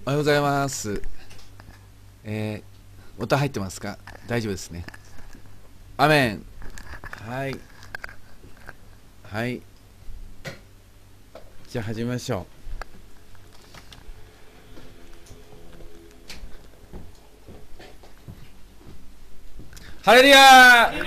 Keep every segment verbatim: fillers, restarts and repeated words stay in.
おはようございます。えー、音入ってますか？大丈夫ですね。アメン。はい。はい。じゃあ始めましょう。ハレルヤー。ア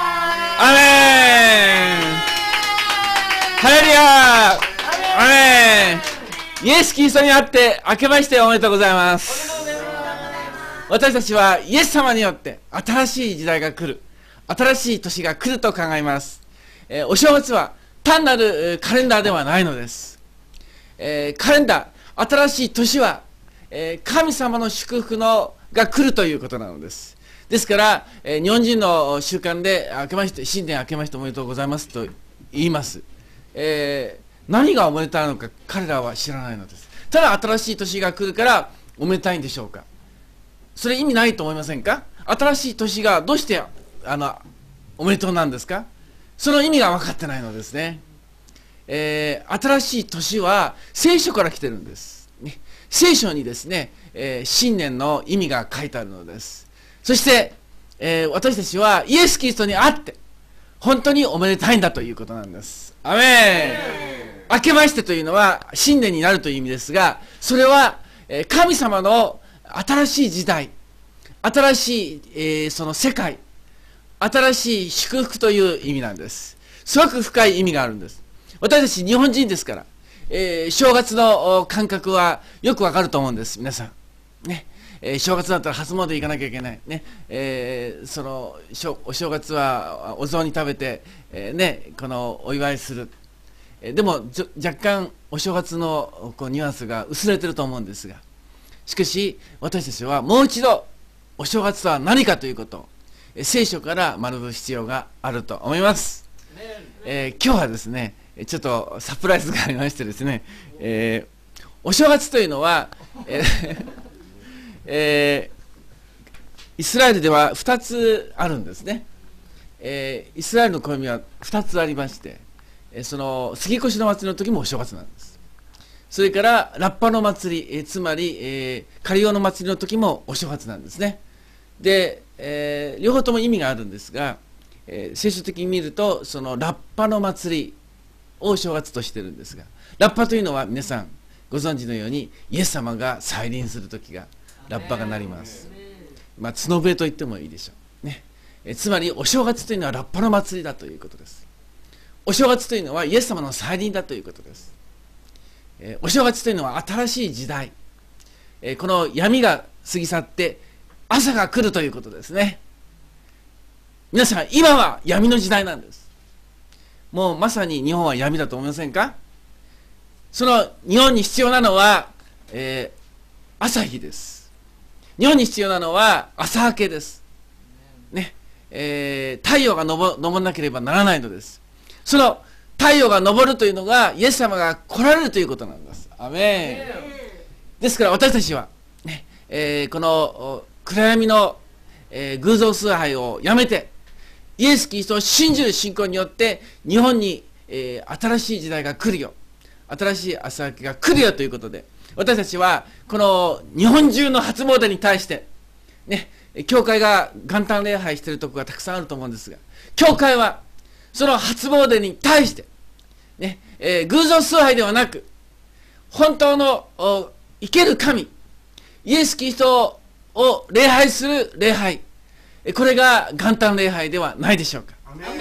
メン。ハレルヤー。アメン。イエス・キリストにあって明けましておめでとうございます。私たちはイエス様によって新しい時代が来る、新しい年が来ると考えます。えー、お正月は単なるカレンダーではないのです。えー、カレンダー、新しい年は、えー、神様の祝福のが来るということなのです。ですから、えー、日本人の習慣で明けまして新年明けましておめでとうございますと言います。えー何がおめでたいのか彼らは知らないのです。ただ新しい年が来るからおめでたいんでしょうか。それ意味ないと思いませんか？新しい年がどうしてあのおめでとうなんですか？その意味が分かってないのですね。えー、新しい年は聖書から来てるんです、ね、聖書にですね、えー、新年の意味が書いてあるのです。そして、えー、私たちはイエス・キリストにあって本当におめでたいんだということなんです。アメン。明けましてというのは新年になるという意味ですが、それは神様の新しい時代、新しい、えー、その世界、新しい祝福という意味なんです。すごく深い意味があるんです。私たち日本人ですから、えー、正月の感覚はよくわかると思うんです。皆さんね、えー、正月だったら初詣行かなきゃいけないね、えー、そのお正月はお雑煮食べて、えー、ね、このお祝いする。でも若干お正月のこうニュアンスが薄れてると思うんですが、しかし私たちはもう一度お正月とは何かということを聖書から学ぶ必要があると思います。えー、今日はですねちょっとサプライズがありましてですね、えー、お正月というのは、えーえー、イスラエルではふたつあるんですね。えー、イスラエルの暦はふたつありまして、その杉越の祭りの時もお正月なんです。それからラッパの祭り、えー、つまり、えー、カリオの祭りの時もお正月なんですね。で、えー、両方とも意味があるんですが、えー、聖書的に見るとそのラッパの祭りを正月としてるんですが、ラッパというのは皆さんご存知のようにイエス様が再臨する時がラッパが鳴ります。まあ角笛と言ってもいいでしょうね。えー、つまりお正月というのはラッパの祭りだということです。お正月というのはイエス様の再臨だということです。えー、お正月というのは新しい時代、えー、この闇が過ぎ去って朝が来るということですね。皆さん今は闇の時代なんです。もうまさに日本は闇だと思いませんか？その日本に必要なのは、えー、朝日です。日本に必要なのは朝明けですね。えー、太陽が昇らなければならないのです。その太陽が昇るというのがイエス様が来られるということなんです。アメン。ですから私たちは、ねえー、この暗闇の、えー、偶像崇拝をやめてイエス・キリストを信じる信仰によって日本に、えー、新しい時代が来るよ、新しい朝明けが来るよということで、私たちはこの日本中の初詣に対してね、教会が元旦礼拝しているところがたくさんあると思うんですが、教会はその初詣に対して、ねえー、偶像崇拝ではなく本当の生ける神イエス・キリストを礼拝する礼拝、これが元旦礼拝ではないでしょうか。アメン。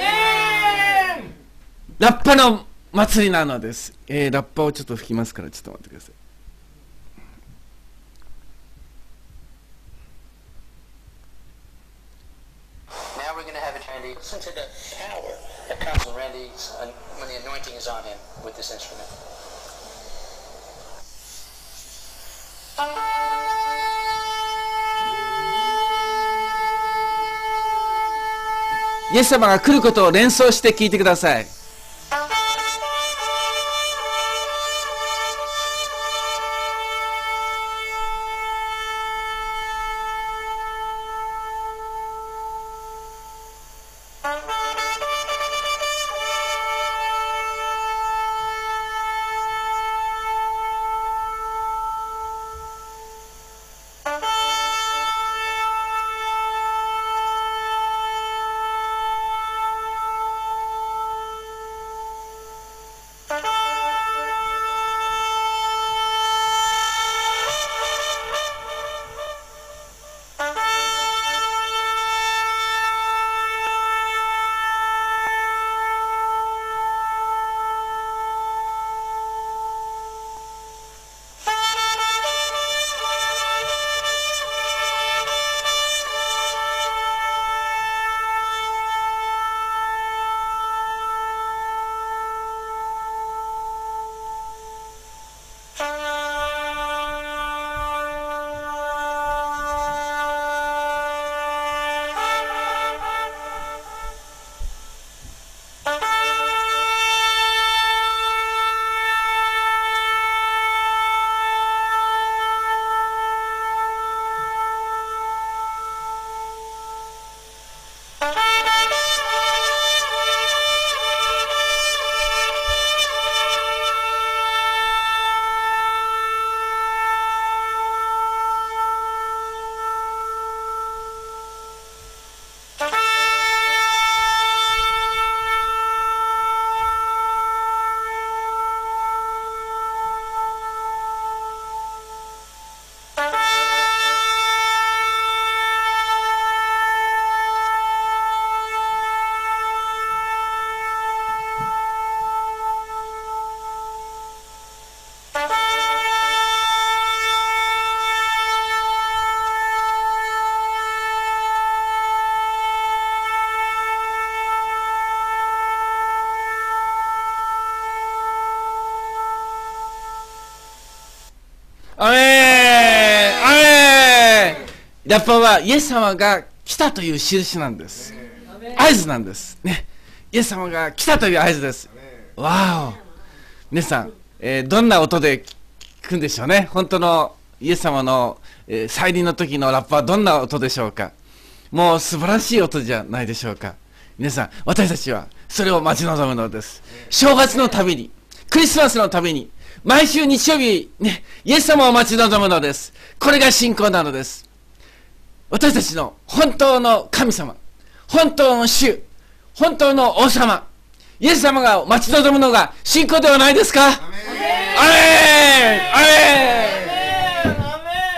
ラッパの祭りなのです、えー、ラッパをちょっと吹きますからちょっと待ってください。 Listen to the power that comes when Randy's uh, when the anointing is on him with this instrument. イエス様が来ることを連想して聞いてください。 ラッパはイエス様が来たという印なんです。合図なんですね。イエス様が来たという合図です。わお。皆さん、えー、どんな音で聞くんでしょうね。本当のイエス様の、えー、再臨の時のラッパはどんな音でしょうか。もう素晴らしい音じゃないでしょうか。皆さん、私たちはそれを待ち望むのです。正月のたびに、クリスマスのたびに、毎週日曜日、ね、イエス様を待ち望むのです。これが信仰なのです。私たちの本当の神様、本当の主、本当の王様、イエス様が待ち望むのが信仰ではないですか。アメン、アメン、アメン、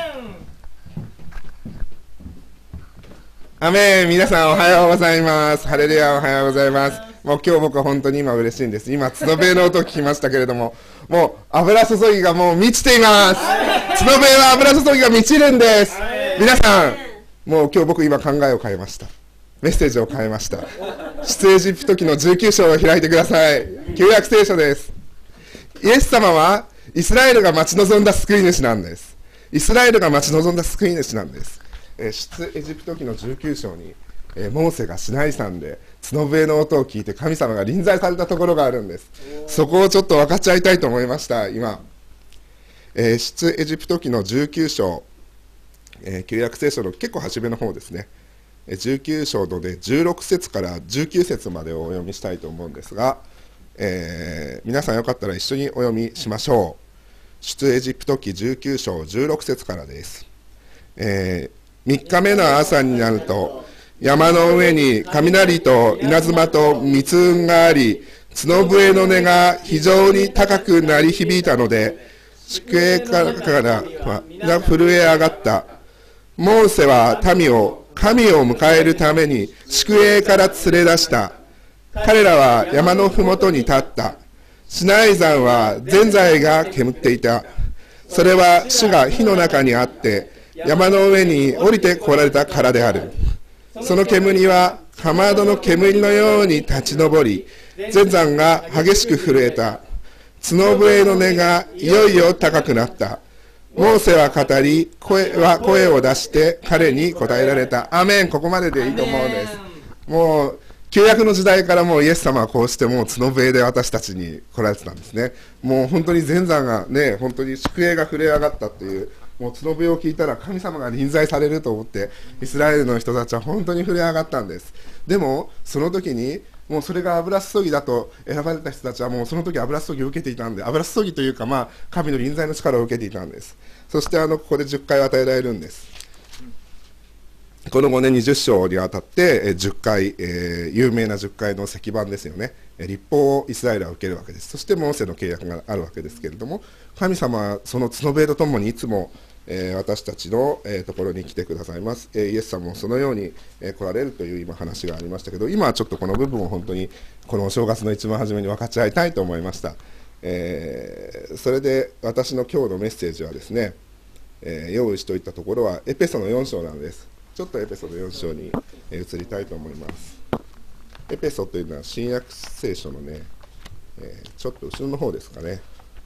アメン。皆さんおはようございます。ハレルヤ、おはようございます。もう今日僕は本当に今嬉しいんです。今角笛の音を聞きましたけれども、もう油注ぎがもう満ちています。角笛は油注ぎが満ちるんです。皆さん、もう今日僕今考えを変えました。メッセージを変えました。出エジプト記のじゅうきゅう章を開いてください。旧約聖書です。イエス様はイスラエルが待ち望んだ救い主なんです。イスラエルが待ち望んだ救い主なんです。えー、出エジプト記のじゅうきゅう章に、えー、モーセがシナイ山で角笛の音を聞いて神様が臨在されたところがあるんです。そこをちょっと分かち合いたいと思いました。今、えー、出エジプト記のじゅうきゅう章、えー、旧約聖書の結構初めの方ですね。じゅうきゅう章のでじゅうろく節からじゅうきゅう節までをお読みしたいと思うんですが、えー、皆さんよかったら一緒にお読みしましょう。出エジプト記じゅうきゅう章じゅうろく節からです。えー、みっかめの朝になると山の上に雷と稲妻と密雲があり、角笛の音が非常に高く鳴り響いたので、宿営からが震え上がった。モーセは民を神を迎えるために宿営から連れ出した。彼らは山のふもとに立った。シナイ山はぜんざいが煙っていた。それは主が火の中にあって山の上に降りて来られたからである。その煙はかまどの煙のように立ち上り、全山が激しく震えた。角笛の音がいよいよ高くなった。モーセは語り、声は声を出して彼に答えられた。アメン。ここまででいいと思うんです。もう旧約の時代からもうイエス様はこうしてもう角笛で私たちに来られてたんですね。もう本当に全山がね、本当に宿営が震え上がったっていう、もう角笛を聞いたら神様が臨在されると思ってイスラエルの人たちは本当に震え上がったんです。でもその時にもうそれが油注ぎだと選ばれた人たちはもうその時油注ぎを受けていたんで、油注ぎというか、まあ神の臨在の力を受けていたんです。そしてあのここでじゅっかいを与えられるんです。このごねんにじゅっ章にわたってじゅっかい、えー、有名なじゅっかいの石板ですよね。律法をイスラエルは受けるわけです。そしてモーセの契約があるわけですけれども、神様はその角笛とともにいつも、えー、私たちの、えー、ところに来てくださいます。えー、イエス様もそのように、えー、来られるという今話がありましたけど、今はちょっとこの部分を本当にこのお正月の一番初めに分かち合いたいと思いました。えー、それで私の今日のメッセージはですね、えー、用意しておいたところはエペソのよん章なのです。ちょっとエペソのよん章に、えー、移りたいと思います。エペソというのは新約聖書のね、えー、ちょっと後ろの方ですかね。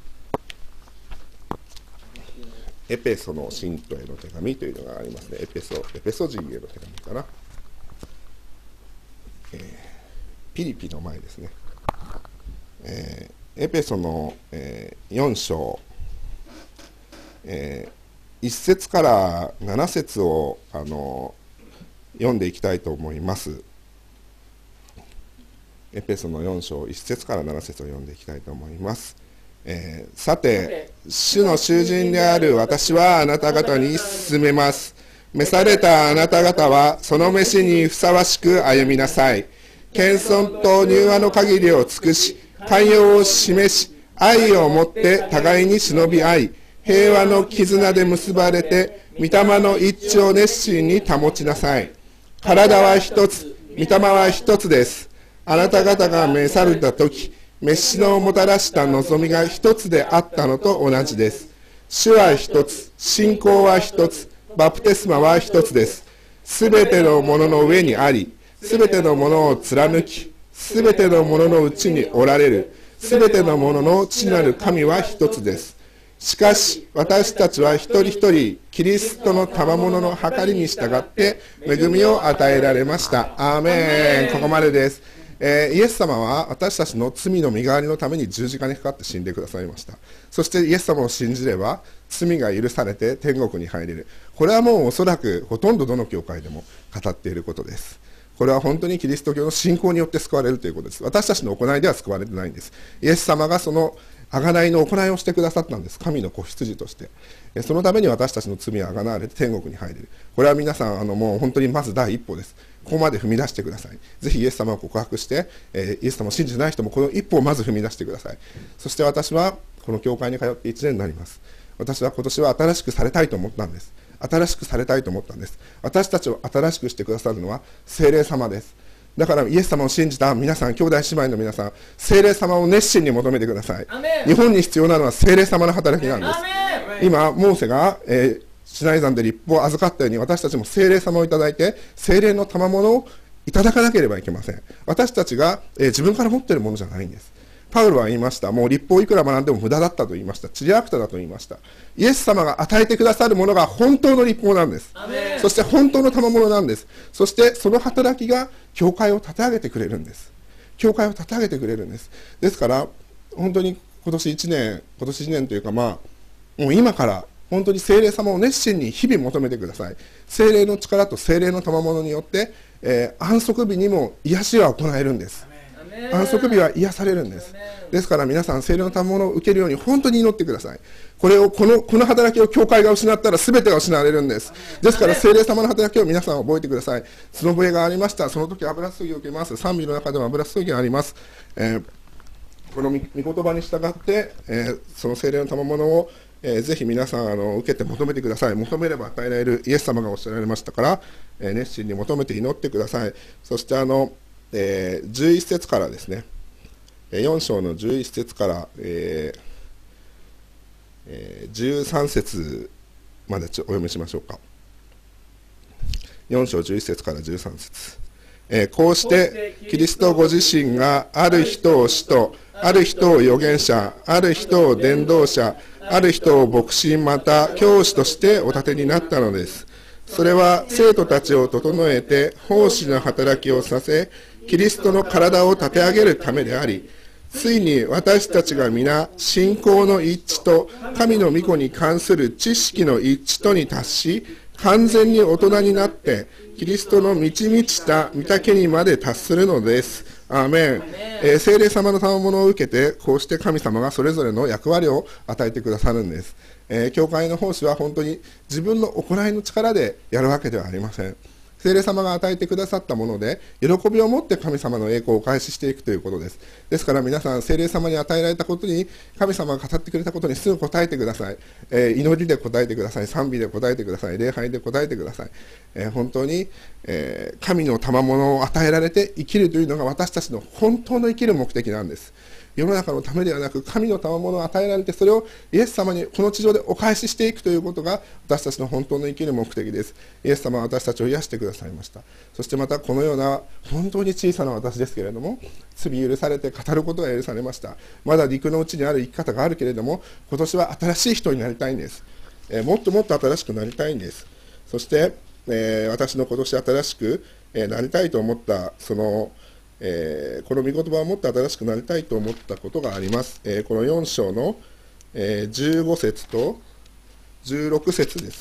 エペソの信徒への手紙というのがありますね。エペソ、エペソ人への手紙かな。えー、ピリピの前ですね。えー、エペソの、えー、よん章、えー、いち節からなな節をあの読んでいきたいと思います。エペソのよん章いち節からなな節を読んでいきたいと思います。えー、さて主の囚人である私はあなた方に勧めます。召されたあなた方はその召しにふさわしく歩みなさい。謙遜と柔和の限りを尽くし、寛容を示し、愛をもって互いに忍び合い、平和の絆で結ばれて御霊の一致を熱心に保ちなさい。体は一つ、御霊は一つです。あなた方が召されたとき、召しのもたらした望みが一つであったのと同じです。主は一つ、信仰は一つ、バプテスマは一つです。すべてのものの上にあり、すべてのものを貫き、すべてのもののうちにおられる、すべてのものの父なる神は一つです。 しかし私たちは一人一人キリストの賜物の計りに従って恵みを与えられました。アーメン。ここまでです。えー、イエス様は私たちの罪の身代わりのために十字架にかかって死んでくださいました。そしてイエス様を信じれば罪が許されて天国に入れる。これはもうおそらくほとんどどの教会でも語っていることです。これは本当にキリスト教の信仰によって救われるということです。私たちの行いでは救われてないんです。イエス様がその贖いの行いをしてくださったんです。神の子羊として。そのために私たちの罪は贖われて天国に入れる。これは皆さんあのもう本当にまず第一歩です。ここまで踏み出してください。ぜひイエス様を告白して、えー、イエス様を信じてない人もこの一歩をまず踏み出してください。そして私はこの教会に通っていちねんになります。私は今年は新しくされたいと思ったんです。新しくされたいと思ったんです。私たちを新しくしてくださるのは聖霊様です。だからイエス様を信じた皆さん、兄弟姉妹の皆さん、聖霊様を熱心に求めてください。日本に必要なのは聖霊様の働きなんです。今モーセが、えー、シナイ山で立法を預かったように、私たちも聖霊様をいただいて聖霊の賜物をいただかなければいけません。私たちが、えー、自分から持っているものじゃないんです。パウロは言いました。もう立法いくら学んでも無駄だったと言いました。チリアクタだと言いました。イエス様が与えてくださるものが本当の立法なんです。そして本当の賜物なんです。そしてその働きが教会を立て上げてくれるんです。教会を立て上げてくれるんです。ですから本当に今年いちねん、今年いちねんというか、まあもう今から本当に聖霊様を熱心に日々求めてください。聖霊の力と聖霊の賜物によって、えー、安息日にも癒しは行えるんです。安息日は癒されるんです。ですから皆さん、聖霊の賜物を受けるように本当に祈ってください。これをこのこの働きを教会が失ったら全てが失われるんです。ですから聖霊様の働きを皆さん覚えてください。その笛がありました。その時油注ぎを受けます。賛美の中でも油注ぎがあります。えー、この御言葉に従って、えー、その聖霊の賜物を、えー、ぜひ皆さんあの受けて求めてください。求めれば与えられる、イエス様がおっしゃられましたから、えー、熱心に求めて祈ってください。そしてあのえー、じゅういっ節からですね、よん章のじゅういっ節から、えーえー、じゅうさん節までお読みしましょうか。よん章じゅういっ節からじゅうさん節、えー、こうしてキリストご自身がある人を使徒、ある人を預言者、ある人を伝道者、ある人を牧師、また教師としてお立てになったのです。それは生徒たちを整えて奉仕の働きをさせ、キリストの体を立て上げるためであり、ついに私たちが皆信仰の一致と神の御子に関する知識の一致とに達し、完全に大人になってキリストの満ち満ちた御丈にまで達するのです。アーメン。えー、聖霊様の賜物を受けて、こうして神様がそれぞれの役割を与えてくださるんです。えー、教会の奉仕は本当に自分の行いの力でやるわけではありません。聖霊様が与えてくださったもので、喜びを持って神様の栄光をお返ししていくということです。ですから皆さん、聖霊様に与えられたことに、神様が語ってくれたことにすぐ答えてください。えー、祈りで答えてください。賛美で答えてください。礼拝で答えてください。えー、本当に、えー、神の賜物を与えられて生きるというのが私たちの本当の生きる目的なんです。世の中のためではなく、神の賜物を与えられて、それをイエス様にこの地上でお返ししていくということが私たちの本当の生きる目的です。イエス様は私たちを癒してくださいました。そしてまたこのような本当に小さな私ですけれども、罪許されて語ることが許されました。まだ陸の内にある生き方があるけれども、今年は新しい人になりたいんです。えー、もっともっと新しくなりたいんです。そして、えー、私の今年新しく、えー、なりたいと思ったそのえー、この御言葉をもっと新しくなりたいと思ったことがあります。えー、このよん章の、えー、じゅうご節とじゅうろく節です。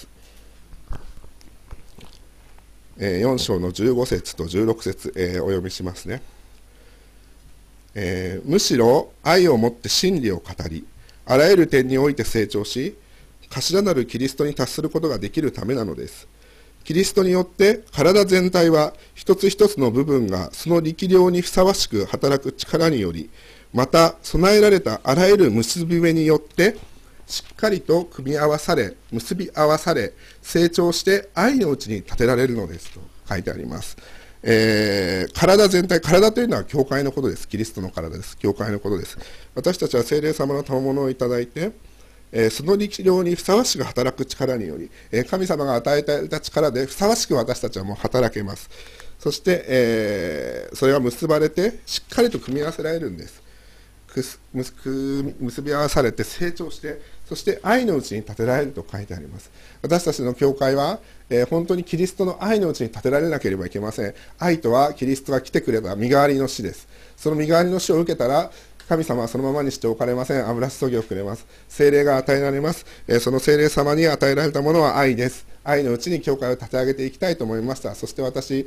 えー、よん章のじゅうご節とじゅうろく節、えー、お読みしますね。えー、むしろ愛をもって真理を語り、あらゆる点において成長し、頭なるキリストに達することができるためなのです。キリストによって体全体は一つ一つの部分がその力量にふさわしく働く力により、また備えられたあらゆる結び目によってしっかりと組み合わされ、結び合わされ、成長して愛のうちに立てられるのですと書いてあります。えー、体全体、体というのは教会のことです。キリストの体です。教会のことです。私たちは聖霊様の賜物をいただいて、えー、その力量にふさわしく働く力により、えー、神様が与えた力でふさわしく私たちはもう働けます。そして、えー、それは結ばれてしっかりと組み合わせられるんです。くす結び合わされて成長して、 そして愛のうちに建てられると書いてあります。私たちの教会は、えー、本当にキリストの愛のうちに建てられなければいけません。愛とはキリストが来てくれた身代わりの死です。その身代わりの死を受けたら、神様はそのままにしておかれません。油注ぎをくれます。聖霊が与えられます。えー、その聖霊様に与えられたものは愛です。愛のうちに教会を立て上げていきたいと思いました。そして私、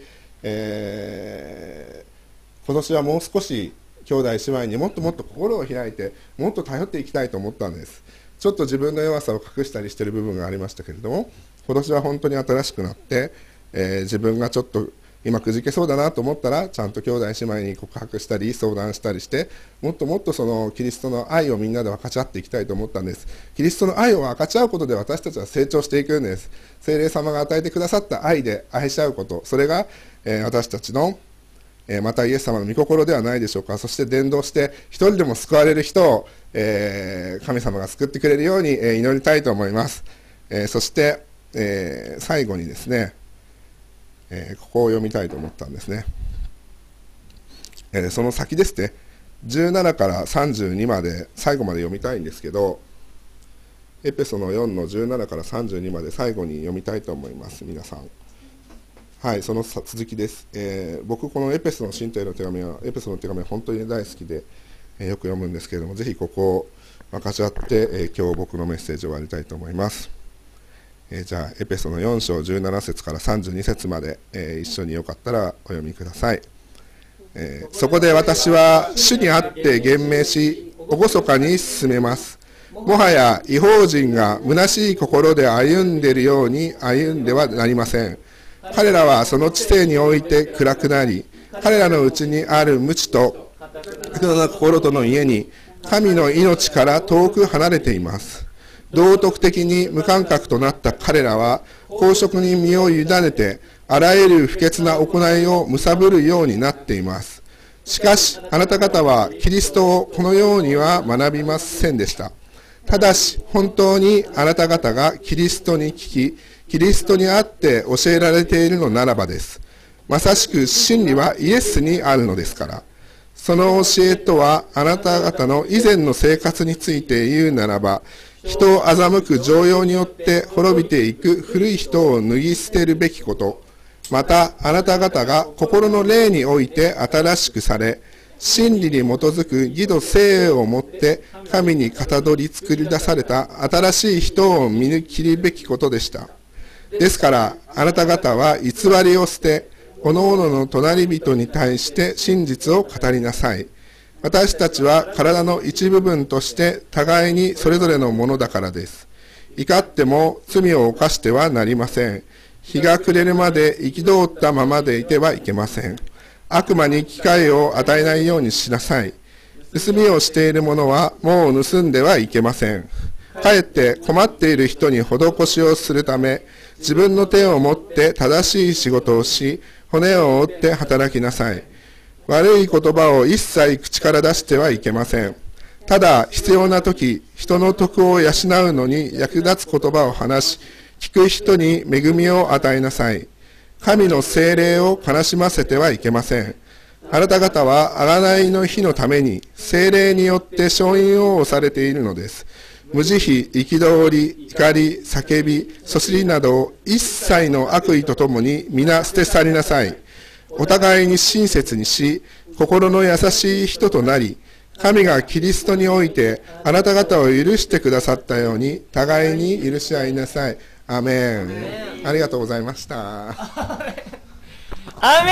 えー、今年はもう少し兄弟姉妹にもっともっと心を開いて、もっと頼っていきたいと思ったんです。ちょっと自分の弱さを隠したりしている部分がありましたけれども、今年は本当に新しくなって、えー、自分がちょっと今くじけそうだなと思ったら、ちゃんと兄弟姉妹に告白したり相談したりして、もっともっとそのキリストの愛をみんなで分かち合っていきたいと思ったんです。キリストの愛を分かち合うことで私たちは成長していくんです。聖霊様が与えてくださった愛で愛し合うこと、それが、えー、私たちのえー、またイエス様の御心ではないでしょうか。そして伝道して一人でも救われる人を、えー、神様が救ってくれるように、えー、祈りたいと思います。えー、そして、えー、最後にですね、えー、ここを読みたいと思ったんですね。えー、その先ですね、じゅうななからさんじゅうにまで最後まで読みたいんですけど、エペソのよんのじゅうななからさんじゅうにまで最後に読みたいと思います。皆さん、はい、その続きです。えー、僕このエペソの信徒への手紙はエペソの手紙は本当に大好きで、えー、よく読むんですけれども、ぜひここを分かち合って、えー、今日僕のメッセージを終わりたいと思います。えー、じゃあエペソのよん章じゅうなな節からさんじゅうに節まで、えー、一緒によかったらお読みください。えー、そこで私は主にあって言明し、厳かに進めます。もはや異邦人が虚しい心で歩んでいるように歩んではなりません。彼らはその知性において暗くなり、彼らのうちにある無知と人の心との家に神の命から遠く離れています。道徳的に無感覚となった彼らは公職に身を委ねて、あらゆる不潔な行いを貪るようになっています。しかしあなた方はキリストをこのようには学びませんでした。ただし本当にあなた方がキリストに聞き、キリストにあって教えられているのならばです。まさしく真理はイエスにあるのですから。その教えとはあなた方の以前の生活について言うならば、人を欺く情用によって滅びていく古い人を脱ぎ捨てるべきこと、またあなた方が心の霊において新しくされ、真理に基づく義と聖をもって神にかたどり作り出された新しい人を見抜きるべきことでした。ですからあなた方は偽りを捨て、各々の隣人に対して真実を語りなさい。私たちは体の一部分として互いにそれぞれのものだからです。怒っても罪を犯してはなりません。日が暮れるまで憤ったままでいてはいけません。悪魔に機会を与えないようにしなさい。盗みをしている者はもう盗んではいけません。かえって困っている人に施しをするため、自分の手を持って正しい仕事をし、骨を折って働きなさい。悪い言葉を一切口から出してはいけません。ただ必要な時、人の徳を養うのに役立つ言葉を話し、聞く人に恵みを与えなさい。神の聖霊を悲しませてはいけません。あなた方は贖いの日のために聖霊によって承認を押されているのです。無慈悲、憤り、怒り、叫び、そしりなどを一切の悪意とともに皆捨て去りなさい。お互いに親切にし、心の優しい人となり、神がキリストにおいてあなた方を許してくださったように、互いに許し合いなさい。アメン。ありがとうございました。 アメ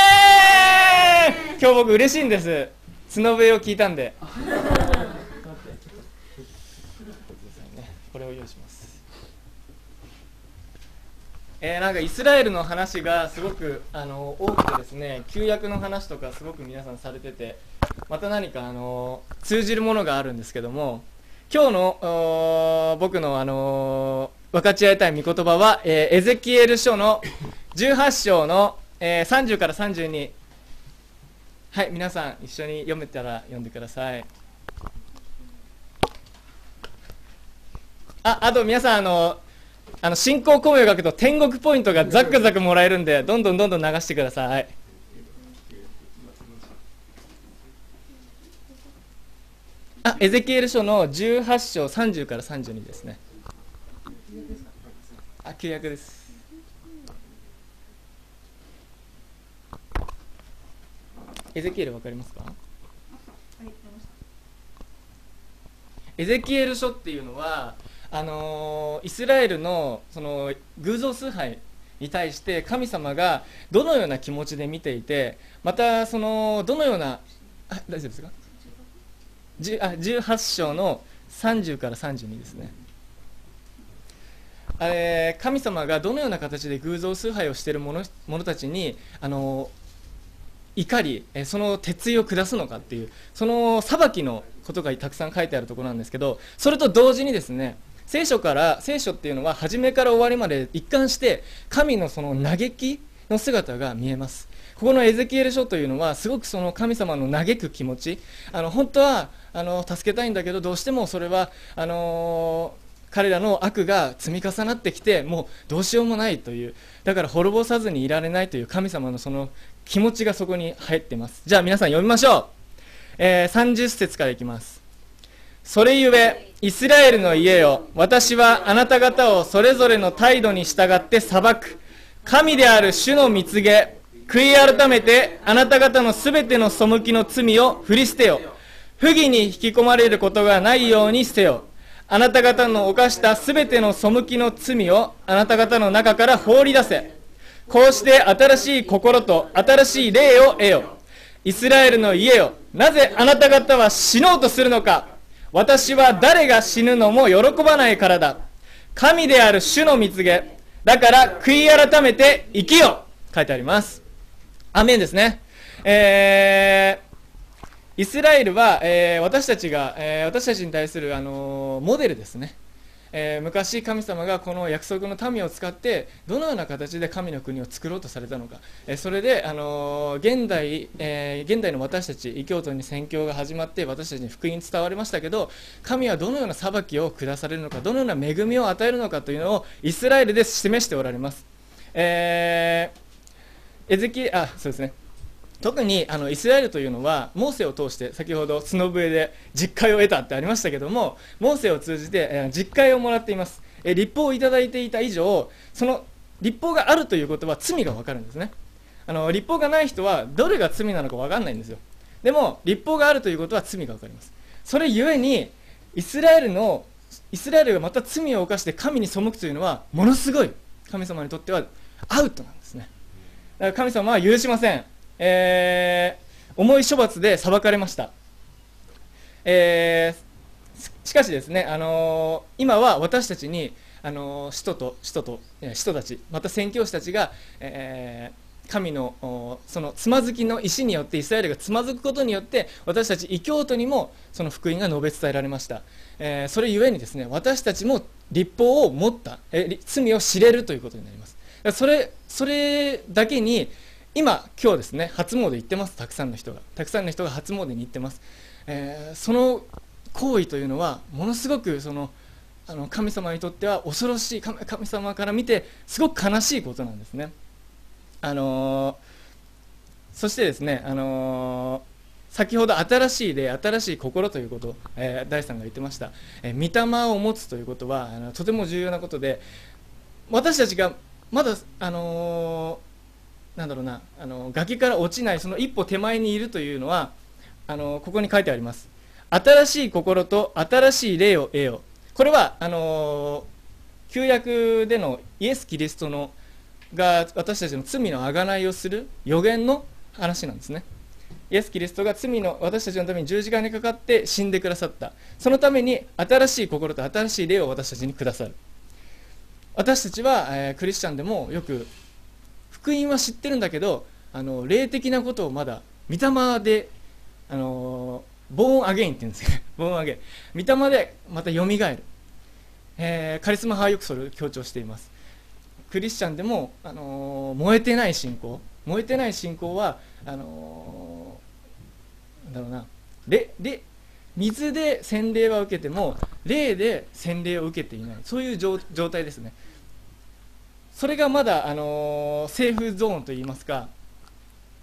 ン。今日僕嬉しいんです。角笛を聞いたんで。これを用意します。えー、なんかイスラエルの話がすごくあの多くてですね、旧約の話とかすごく皆さんされてて、また何かあの通じるものがあるんですけども、今日の僕のあの分かち合いたい御言葉は、えー、エゼキエル書のじゅうはち章の、えー、さんじゅうからさんじゅうに、はい、皆さん一緒に読めたら読んでください。あ、あと皆さんあのあの信仰込めを書くと天国ポイントがザクザクもらえるんで、どんどんどんどん流してください。 あ、エゼキエル書のじゅうはち章さんじゅうからさんじゅうにですね。あ、旧約です。エゼキエルわかりますか？エゼキエル書っていうのはあのー、イスラエルのその偶像崇拝に対して神様がどのような気持ちで見ていて、またそのどのような、あ、大丈夫ですか？じゅうあじゅうはち章のさんじゅうからさんじゅうにですね。あれ、神様がどのような形で偶像崇拝をしている者者たちにあの怒り、その鉄意を下すのかっていう、その裁きのことがたくさん書いてあるところなんですけど、それと同時にですね、聖書から聖書っていうのは初めから終わりまで一貫して神のその嘆きの姿が見えます。ここのエゼキエル書というのはすごくその神様の嘆く気持ち、あの本当はあの助けたいんだけど、どうしてもそれはあのー彼らの悪が積み重なってきて、もうどうしようもないという、だから滅ぼさずにいられないという神様のその気持ちがそこに入っています。じゃあ皆さん読みましょう。えー、さんじゅっ節からいきます。それゆえイスラエルの家よ、私はあなた方をそれぞれの態度に従って裁く。神である主の蜜げ、悔い改めてあなた方のすべての背きの罪を振り捨てよ。不義に引き込まれることがないようにせよ。あなた方の犯したすべての背きの罪をあなた方の中から放り出せ。こうして新しい心と新しい霊を得よ。イスラエルの家よ、なぜあなた方は死のうとするのか。私は誰が死ぬのも喜ばないからだ。神である主の蜜げ、だから悔い改めて生きよ。書いてあります。アメンですね。えーイスラエルは、えー、私たちが、えー、私たちに対する、あのー、モデルですね、えー、昔神様がこの約束の民を使ってどのような形で神の国を作ろうとされたのか、えー、それで、あのー、現代、えー、現代の私たち異教徒に宣教が始まって私たちに福音伝わりましたけど、神はどのような裁きを下されるのか、どのような恵みを与えるのかというのをイスラエルで示しておられます。えー、エゼキあそうですね特にあのイスラエルというのはモーセを通して、先ほど角笛で実戒を得たってありましたけども、モーセを通じて、えー、実戒をもらっています。えー、律法をいただいていた以上、その律法があるということは罪が分かるんですね。あの律法がない人はどれが罪なのか分かんないんですよ。でも律法があるということは罪が分かります。それゆえにイスラエルのイスラエルがまた罪を犯して神に背くというのはものすごい神様にとってはアウトなんですね。だから神様は許しません。えー、重い処罰で裁かれました。えー、しかしですね、あのー、今は私たちに、あのー、使徒と使徒と使徒たち、また宣教師たちが、えー、神のそのつまずきの意志によってイスラエルがつまずくことによって私たち異教徒にもその福音が述べ伝えられました。えー、それゆえにですね、私たちも律法を持った、えー、罪を知れるということになります。それ、それだけに今今日ですね、初詣行ってます。たくさんの人がたくさんの人が初詣に行ってます。えー、その行為というのはものすごくそのあの神様にとっては恐ろしい、神様から見てすごく悲しいことなんですね。あのー、そしてですね、あのー、先ほど新しい霊、新しい心ということを、えー、大さんが言ってました。えー、御霊を持つということはあのとても重要なことで、私たちがまだあのーなんだろうな、あの崖から落ちないその一歩手前にいるというのは、あのここに書いてあります。新しい心と新しい霊を得よう。これはあの旧約でのイエス・キリストのが私たちの罪の贖いをする予言の話なんですね。イエス・キリストが罪の私たちのために十字架にかかって死んでくださった。そのために新しい心と新しい霊を私たちにくださる。私たちは、えー、クリスチャンでもよく福音は知ってるんだけど、あの霊的なことをまだ御霊で、あのボーンアゲインって言うんですよボーンアゲイン、御霊でまたよみがえる、えー、カリスマ派はよくそれを強調しています。クリスチャンでも、あの燃えてない信仰燃えてない信仰はあのなんだろうな、霊霊水で洗礼は受けても霊で洗礼を受けていない、そういう状態ですね。それがまだ、あのー、セーフゾーンといいますか、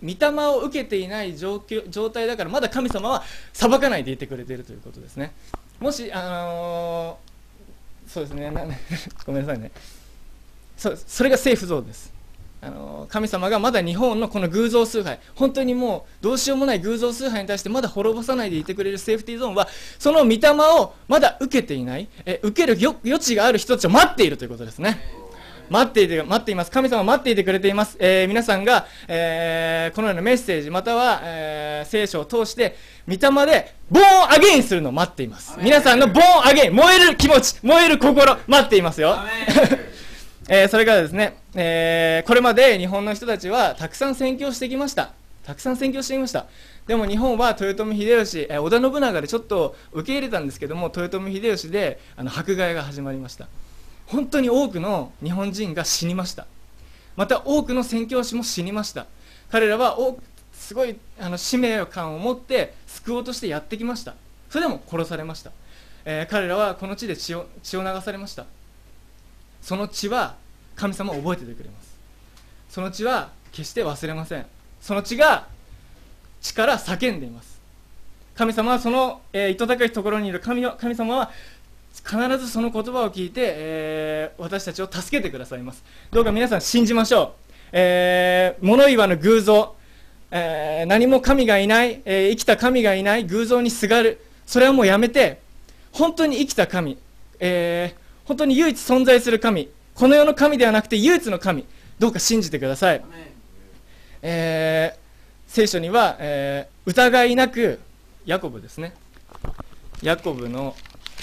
御霊を受けていない状況状態だから、まだ神様は裁かないでいてくれているということですね。もし、あのー、そうですねなごめんなさいね、そ, それが政府像です。あのー、神様がまだ日本のこの偶像崇拝、本当にもうどうしようもない偶像崇拝に対してまだ滅ぼさないでいてくれるセーフティーゾーンは、その御霊をまだ受けていない、え受ける余地がある人たちを待っているということですね。待っていて待っています。神様は待っていてくれています。えー、皆さんが、えー、このようなメッセージまたは、えー、聖書を通して御霊でボーンアゲインするのを待っています。皆さんのボーンアゲイン、燃える気持ち、燃える心、待っていますよ。えー、それからですね、えー、これまで日本の人たちはたくさん宣教してきました。たくさん宣教してきました。でも日本は豊臣秀吉、えー、織田信長でちょっと受け入れたんですけども、豊臣秀吉であの迫害が始まりました。本当に多くの日本人が死にました。また多くの宣教師も死にました。彼らはおすごいあの使命感を持って救おうとしてやってきました。それでも殺されました。えー、彼らはこの地で血を、血を流されました。その血は神様を覚えててくれます。その血は決して忘れません。その血が血から叫んでいます。神様はその、えー、糸高いところにいる 神, 神様は必ずその言葉を聞いて、えー、私たちを助けてくださいます。どうか皆さん信じましょう。えー、物言わぬ偶像、えー、何も神がいない、えー、生きた神がいない偶像にすがる、それはもうやめて、本当に生きた神、えー、本当に唯一存在する神、この世の神ではなくて唯一の神、どうか信じてください。えー、聖書には、えー、疑いなく、ヤコブですね、ヤコブの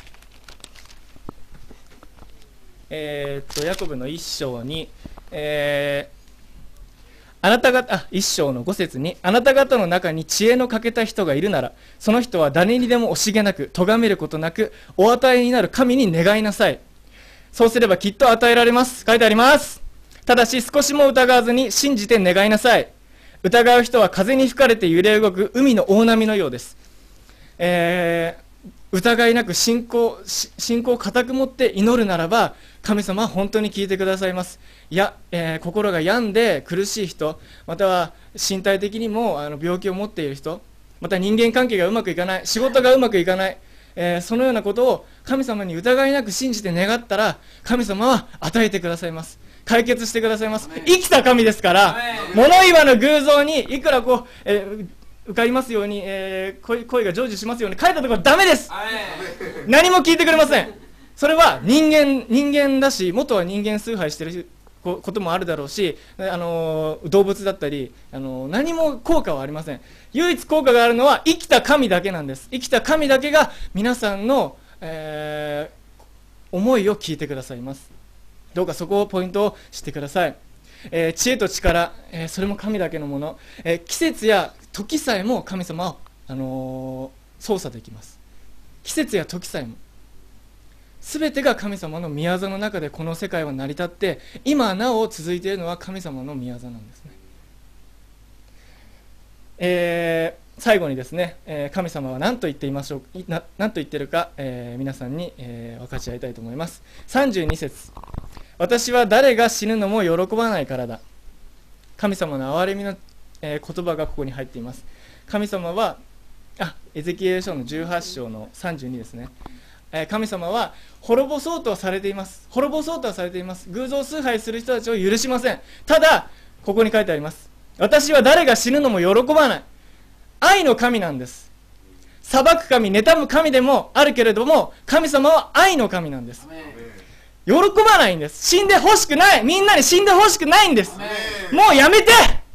えー、っとヤコブの一章に、えー、あなた方あ一章の五節に、あなた方の中に知恵の欠けた人がいるなら、その人は誰にでも惜しげなく、咎めることなく、お与えになる神に願いなさい。そうすればきっと与えられます。書いてあります。ただし少しも疑わずに信じて願いなさい。疑う人は風に吹かれて揺れ動く海の大波のようです。えー疑いなく信仰、信仰を固く持って祈るならば、神様は本当に聞いてくださいます。いや、えー、心が病んで苦しい人、または身体的にもあの病気を持っている人、また人間関係がうまくいかない、仕事がうまくいかない、えー、そのようなことを神様に疑いなく信じて願ったら、神様は与えてくださいます。解決してくださいます。生きた神ですから、物言わぬ偶像にいくらこう、えー受かりますように、えー、恋, 恋が成就しますように書いたところダメです。何も聞いてくれません。それは人間人間だし、元は人間崇拝していることもあるだろうし、あのー、動物だったり、あのー、何も効果はありません。唯一効果があるのは生きた神だけなんです。生きた神だけが皆さんの、えー、思いを聞いてくださいます。どうかそこをポイントを知ってください。えー、知恵と力、えー、それも神だけのもの、えー、季節や時さえも神様はあのー、操作できます。季節や時さえも全てが神様の御業の中でこの世界は成り立って、今なお続いているのは神様の御業なんですね。えー、最後にですね、えー、神様は何と言っていましょうな何と言っているか、えー、皆さんに、えー、分かち合いたいと思います。さんじゅうに節、私は誰が死ぬのも喜ばないからだ。神様の憐れみの、えー、言葉がここに入っています。神様はあエゼキエル書のじゅうはち章のさんじゅうにですね、えー、神様は滅ぼそうとはされています。滅ぼそうとはされています。偶像崇拝する人たちを許しません。ただここに書いてあります。私は誰が死ぬのも喜ばない。愛の神なんです。裁く神、妬む神でもあるけれども、神様は愛の神なんです。喜ばないんです。死んでほしくない。みんなに死んでほしくないんです。もうやめて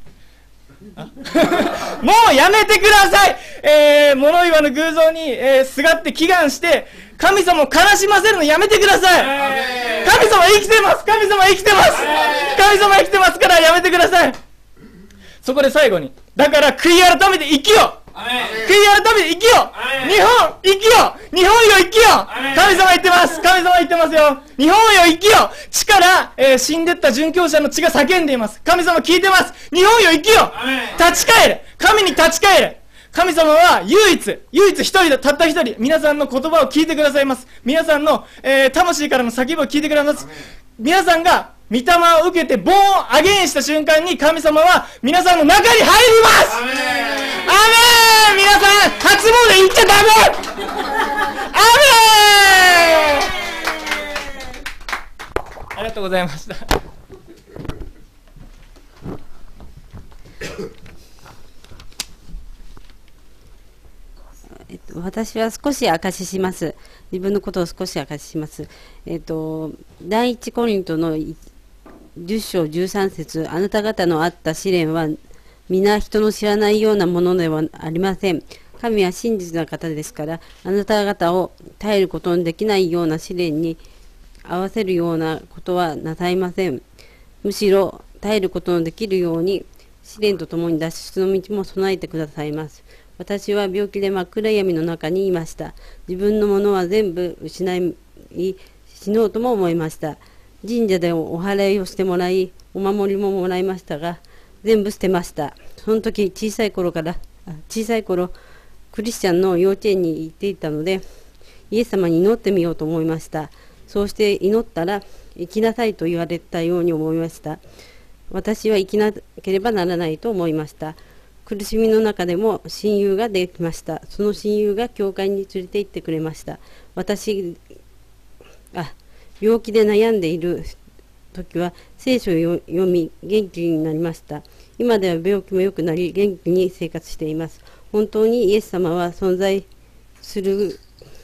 もうやめてください。えー、物言わぬ偶像に、えー、すがって祈願して神様を悲しませるのやめてください。神様生きてます。神様生きてます。神様生きてますからやめてください。そこで最後に、だから悔い改めて生きよう。悔い改めて生きよう。日本生きよう。日本よ生きよう。神様言ってます。神様言ってますよ。日本よ生きよう。地から、えー、死んでった殉教者の血が叫んでいます。神様聞いてます。日本よ生きよう。立ち返れ。神に立ち返れ。神様は唯一、唯一一人だ、たった一人、皆さんの言葉を聞いてくださいます。皆さんの、えー、魂からの叫びを聞いてくださいます。皆さんが御霊を受けてボーンアゲインした瞬間に神様は皆さんの中に入ります。アメン。アメン。皆さん初詣行っちゃダメ。アメン。ありがとうございました。 えっと、私は少し証しします。自分のことを少し証しします。えっと、第一コリントのじゅっ章じゅうさん節、あなた方のあった試練は皆人の知らないようなものではありません。神は真実な方ですから、あなた方を耐えることのできないような試練に合わせるようなことはなさいません。むしろ耐えることのできるように試練とともに脱出の道も備えてくださいます。私は病気で真っ暗闇の中にいました。自分のものは全部失い死のうとも思いました。神社でお祓いをしてもらい、お守りももらいましたが、全部捨てました。その時小さい頃から小さい頃クリスチャンの幼稚園に行っていたので、イエス様に祈ってみようと思いました。そうして祈ったら、生きなさいと言われたように思いました。私は生きなければならないと思いました。苦しみの中でも親友ができました。その親友が教会に連れて行ってくれました。私あ病気で悩んでいる時は聖書を読み元気になりました。今では病気も良くなり元気に生活しています。本当にイエス様は存在する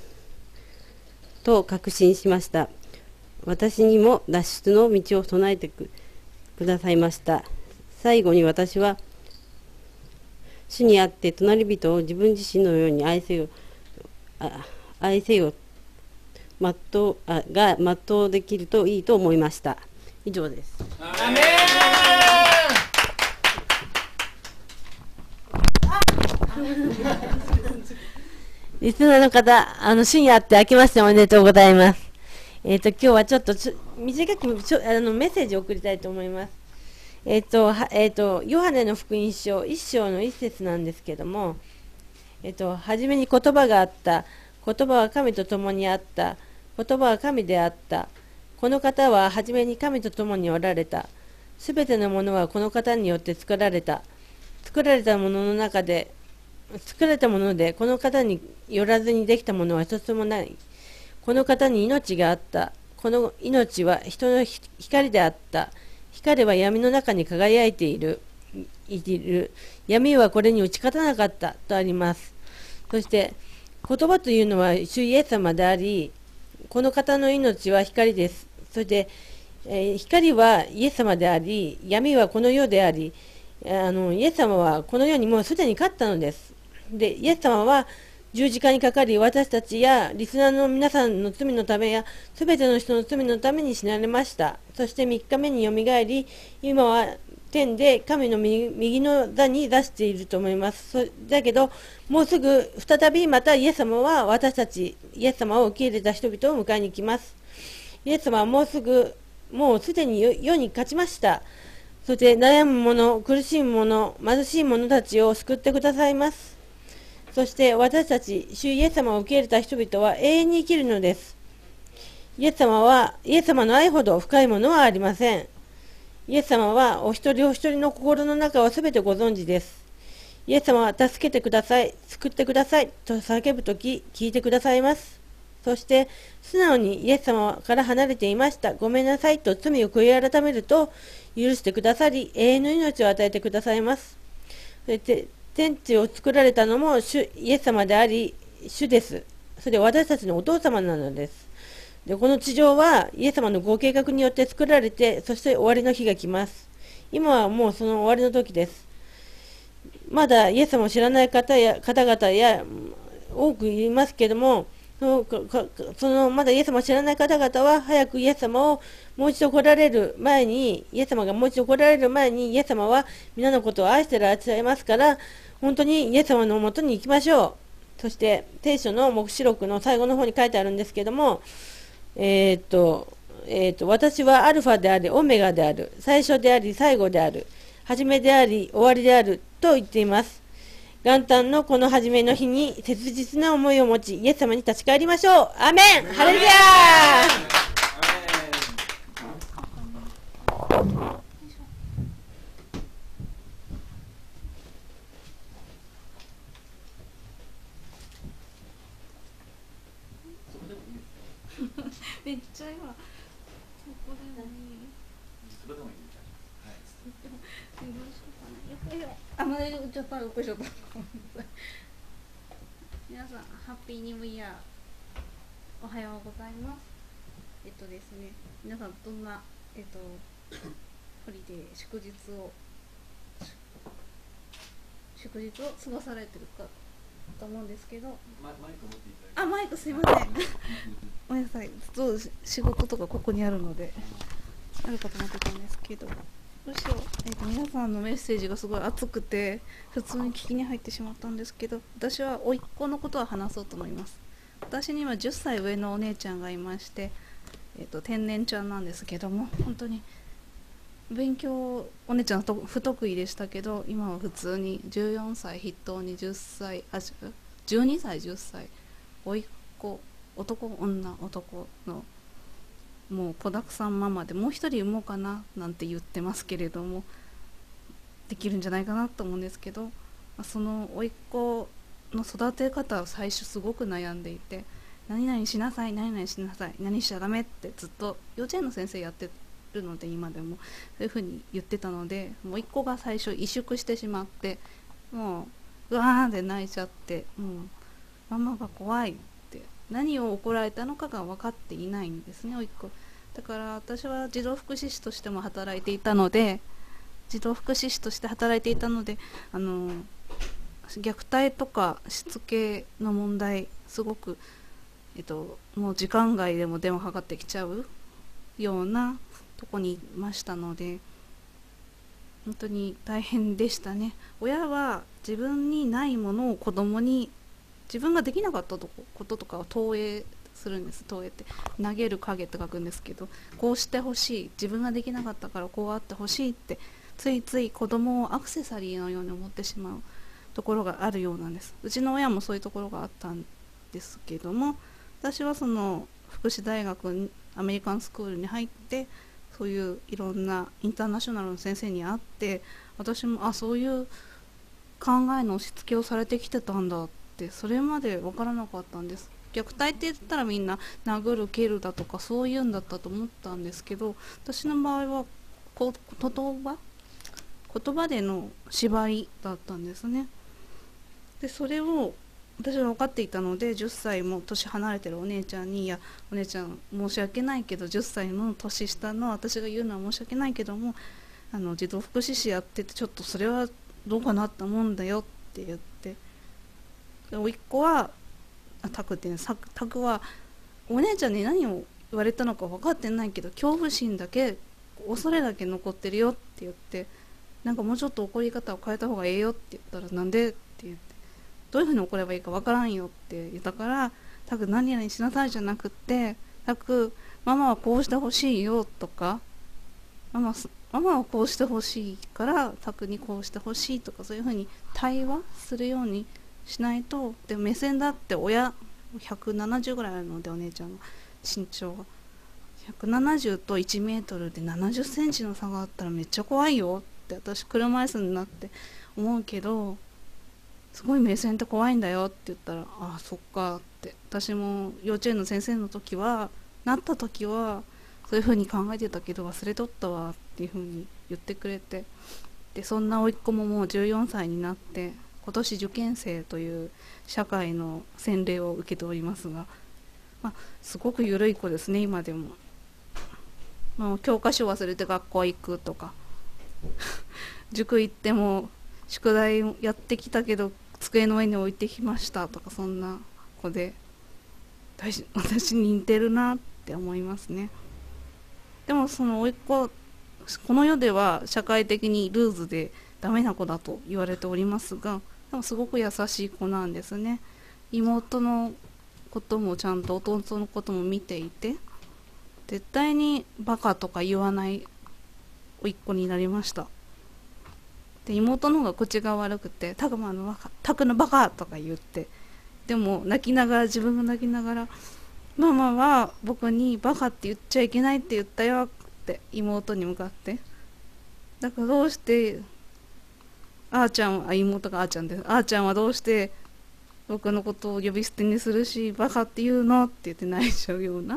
と確信しました。私にも脱出の道を備えて く, くださいました。最後に私は主にあって隣人を自分自身のように愛せよあ愛せよ全うあが全うできるといいと思いました。以上です。 アメン。 リスナーの方、あの主にあって明けましておめでとうございます。えっ、ー、と今日はちょっとちょ短くちょあのメッセージを送りたいと思います。えっ、ー、とはえっ、ー、とヨハネの福音書一章の一節なんですけども、えっ、と初めに言葉があった、言葉は神と共にあった、言葉は神であった。この方は初めに神と共におられた。すべてのものはこの方によって作られた。作られたものの中で作られたものでこの方によらずにできたものは一つもない。この方に命があった。この命は人の光であった。光は闇の中に輝いている。いる。闇はこれに打ち勝たなかったとあります。そして言葉というのは主イエス様であり、この方の命は光です。そして、えー、光はイエス様であり、闇はこの世であり、あのイエス様はこの世にもうすでに勝ったのです。で、イエス様は十字架にかかり、私たちやリスナーの皆さんの罪のためやすべての人の罪のために死なれました。そしてみっかめによみがえり、今は天で神の右の座に出していると思います。そだけどもうすぐ再びまたイエス様は私たちイエス様を受け入れた人々を迎えに来ます。イエス様はもうすぐもうすでに世に勝ちました。そして悩む者、苦しむ者、貧しい者たちを救ってくださいます。そして私たち主イエス様を受け入れた人々は永遠に生きるのです。イエス様はイエス様の愛ほど深いものはありません。イエス様はお一人お一人の心の中をすべてご存知です。イエス様は助けてください、救ってくださいと叫ぶとき聞いてくださいます。そして素直にイエス様から離れていました、ごめんなさいと罪を悔い改めると許してくださり、永遠の命を与えてくださいます。そして天地を作られたのも主イエス様であり主です。それで私たちのお父様なのです。でこの地上はイエス様のご計画によって作られて、そして終わりの日が来ます。今はもうその終わりの時です。まだイエス様を知らない方や方々や多くいますけれども、そのそのまだイエス様を知らない方々は早くイエス様をもう一度来られる前に、イエス様がもう一度来られる前にイエス様は皆のことを愛していらっしゃいますから、本当にイエス様のもとに行きましょう。そして聖書の黙示録の最後の方に書いてあるんですけども、えーっとえーっと私はアルファでありオメガである、最初であり最後である、初めであり終わりであると言っています。元旦のこの初めの日に切実な思いを持ちイエス様に立ち返りましょう。アーメン。ハレルヤー。 めっちゃ今ここでもいい。 それでもいいじゃん。はい。 どうしようかな。よくよ。あ、まだ言っちゃった。よくしちゃった。皆さん、ハッピーニューイヤー。おはようございます。えっとですね、皆さんどんなえっとホリデー祝日を祝日を過ごされてるかと思うんですけど、 マイク持っていただあ、マイクすいません。ごめんなさい。ちょっと仕事とかここにあるのであるかと思ってたんですけど、どうしよう。えっと皆さんのメッセージがすごい熱くて普通に聞きに入ってしまったんですけど、私は甥っ子のことは話そうと思います。私にはじゅっさい上のお姉ちゃんがいまして、えっと天然ちゃんなんですけども、本当に勉強お姉ちゃんと不得意でしたけど、今は普通にじゅうよんさい筆頭にじゅっさい、あ、じゅうにさいじゅっさい、甥っ子男女男のもう子だくさんママで、もう一人産もうかななんて言ってますけれども、できるんじゃないかなと思うんですけど、その甥っ子の育て方を最初すごく悩んでいて、何々しなさい何々しなさい何しちゃダメってずっと幼稚園の先生やってるので、今でもそういうふうに言ってたので、もう一個が最初萎縮してしまって、もううわーで泣いちゃって、もうママが怖いって何を怒られたのかが分かっていないんですね、甥っ子だから。私は児童福祉士としても働いていたので児童福祉士として働いていたのであの虐待とかしつけの問題すごく、えっと、もう時間外でも電話かかってきちゃうようなとこにいましたので、本当に大変でしたね。親は自分にないものを子供に、自分ができなかったこととかを投影するんです。投影って投げる影って書くんですけど、こうしてほしい、自分ができなかったからこうあってほしいってついつい子供をアクセサリーのように思ってしまうところがあるようなんです。うちの親もそういうところがあったんですけども、私はその福祉大学にアメリカンスクールに入って、そういういろんなインターナショナルの先生に会って、私もあそういう考えの押し付けをされてきてたんだって、それまで分からなかったんです。虐待って言ったらみんな殴る蹴るだとかそういうんだったと思ったんですけど、私の場合はこ言葉言葉での縛りだったんですね。でそれを私は分かっていたので、じゅっさいも年離れてるお姉ちゃんに、いやお姉ちゃん申し訳ないけど、じゅっさいの年下の私が言うのは申し訳ないけども、あの児童福祉士やっててちょっとそれはどうかなって思うんだよって言って、おいっ子はタクってね、タクはお姉ちゃんに何を言われたのか分かってないけど、恐怖心だけ恐れだけ残ってるよって言って、なんかもうちょっと怒り方を変えた方がええよって言ったら、なんでって言って、どういうふうに怒ればいいか分からんよって言ったから、タク何々しなさいじゃなくって、タクママはこうしてほしいよとか、ママママはこうしてほしいからタクにこうしてほしいとか、そういうふうに対話するようにしないと。で目線だって親ひゃくななじゅうぐらいあるので、お姉ちゃんの身長がひゃくななじゅうといちメートルでななじゅっセンチの差があったらめっちゃ怖いよって私車椅子になって思うけど、すごい目線って怖いんだよって言ったら、ああそっかって、私も幼稚園の先生の時はなった時はそういう風に考えてたけど忘れとったわっていう風に言ってくれて、でそんな甥っ子ももうじゅうよんさいになって今年受験生という社会の洗礼を受けておりますが、まあ、すごく緩い子ですね今でも。もう教科書忘れて学校行くとか塾行っても宿題やってきたけど机の上に置いてきましたとか、そんな子で私に似てるなって思いますね。でもその甥っ子、この世では社会的にルーズでダメな子だと言われておりますが、でもすごく優しい子なんですね。妹のこともちゃんと弟のことも見ていて、絶対にバカとか言わない甥っ子になりました。で妹の方が口が悪くて、タクマのバカ、タクのバカとか言って、でも泣きながら、自分が泣きながら、ママは僕にバカって言っちゃいけないって言ったよって妹に向かって。だからどうしてあーちゃんは、妹があーちゃんです、あーちゃんはどうして僕のことを呼び捨てにするしバカって言うのって言って泣いちゃうような、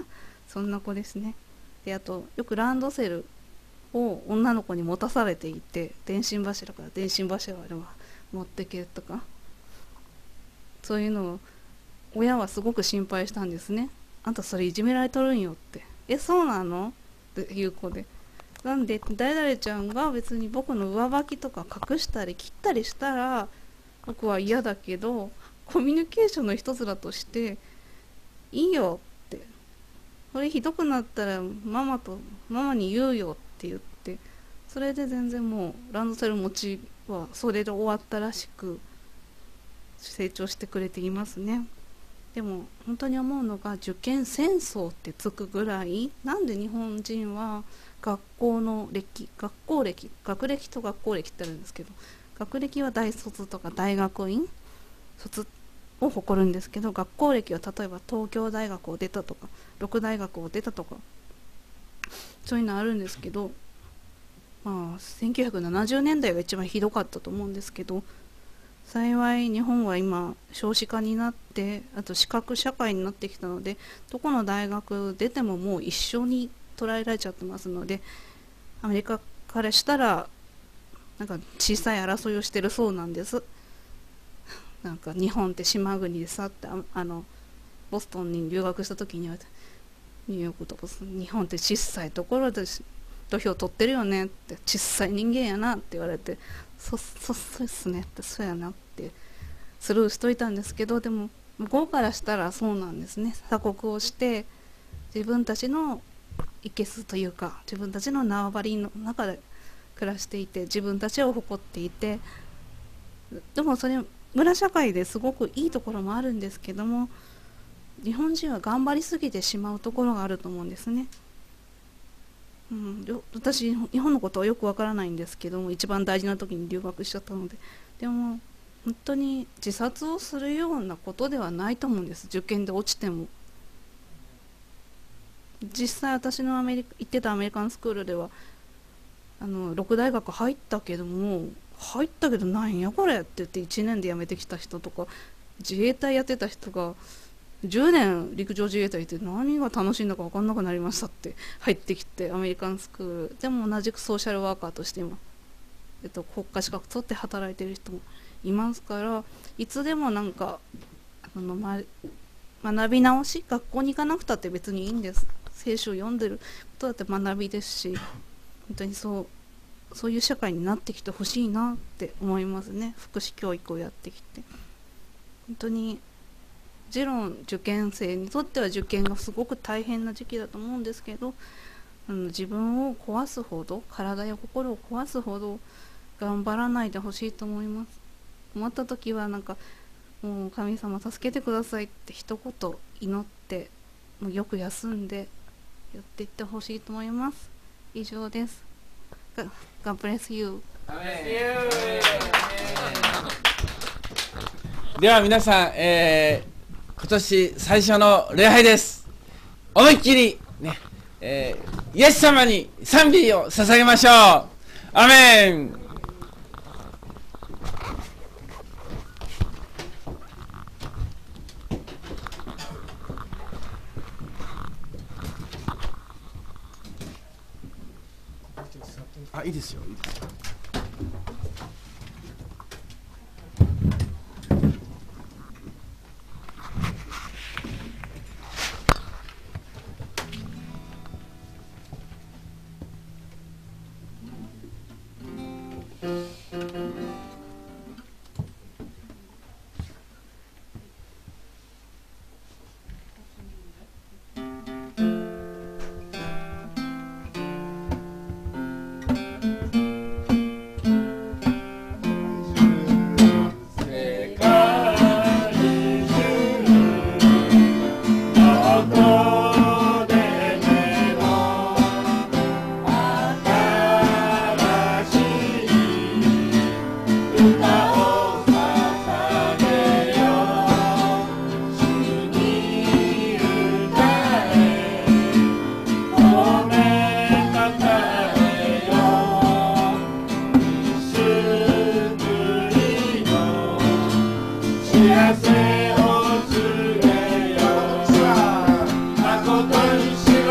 そんな子ですね。であとよくランドセルを女の子に持たされていて、電信柱から電信柱まで持ってけとか、そういうのを親はすごく心配したんですね。あんたそれいじめられとるんよって。え、そうなのっていう子で、なんで誰々ちゃんが別に僕の上履きとか隠したり切ったりしたら僕は嫌だけど、コミュニケーションの一つだとしていいよって、これひどくなったらママとママに言うよって言って、それで全然もうランドセル持ちはそれで終わったらしく成長してくれていますね。でも本当に思うのが、受験戦争ってつくぐらい、なんで日本人は学校の歴、学校歴、学歴と学校歴ってあるんですけど、学歴は大卒とか大学院卒を誇るんですけど、学校歴は例えば東京大学を出たとか六大学を出たとか、そういうのあるんですけど、まあせんきゅうひゃくななじゅうねんだいが一番ひどかったと思うんですけど、幸い日本は今少子化になって、あと資格社会になってきたので、どこの大学出てももう一緒に捉えられちゃってますので、アメリカからしたらなんか小さい争いをしてるそうなんです。なんか日本って島国でさって、ああのボストンに留学した時には、ニューヨークとボストン、日本って小さいところで土俵取ってるよねって、小さい人間やなって言われて、そそそうっすねって、そうやなってスルーしといたんですけど、でも向こうからしたらそうなんですね。鎖国をして自分たちのいけすというか、自分たちの縄張りの中で暮らしていて、自分たちを誇っていて、でもそれ村社会ですごくいいところもあるんですけども、日本人は頑張りすぎてしまうところがあると思うんですね。うん、私日本のことはよくわからないんですけども、一番大事な時に留学しちゃったので、でも本当に自殺をするようなことではないと思うんです。受験で落ちても。実際私のアメリカ行ってたアメリカンスクールでは、あの六大学入ったけども入ったけどなんやこれって言っていちねんで辞めてきた人とか、自衛隊やってた人がじゅうねん陸上自衛隊って何が楽しいんだか分かんなくなりましたって入ってきて、アメリカンスクールでも同じくソーシャルワーカーとして今、えっと、国家資格取って働いてる人もいますから、いつでもなんかあの、ま、学び直し、学校に行かなくたって別にいいんです。聖書を読んでることだって学びですし、本当にそうそういう社会になってきてほしいなって思いますね。福祉教育をやってきて、本当にもちろん受験生にとっては受験がすごく大変な時期だと思うんですけど、あの自分を壊すほど、体や心を壊すほど頑張らないでほしいと思います。困った時はなんかもう神様助けてくださいって一言祈って、もうよく休んでやっていってほしいと思います。以上です。God bless you。 では皆さん、えー、今年最初の礼拝です。思いっきりね、えー、イエス様に賛美を捧げましょう。アメン。あ、いいですよ、いいですよ。 幸せを告げよう、誠に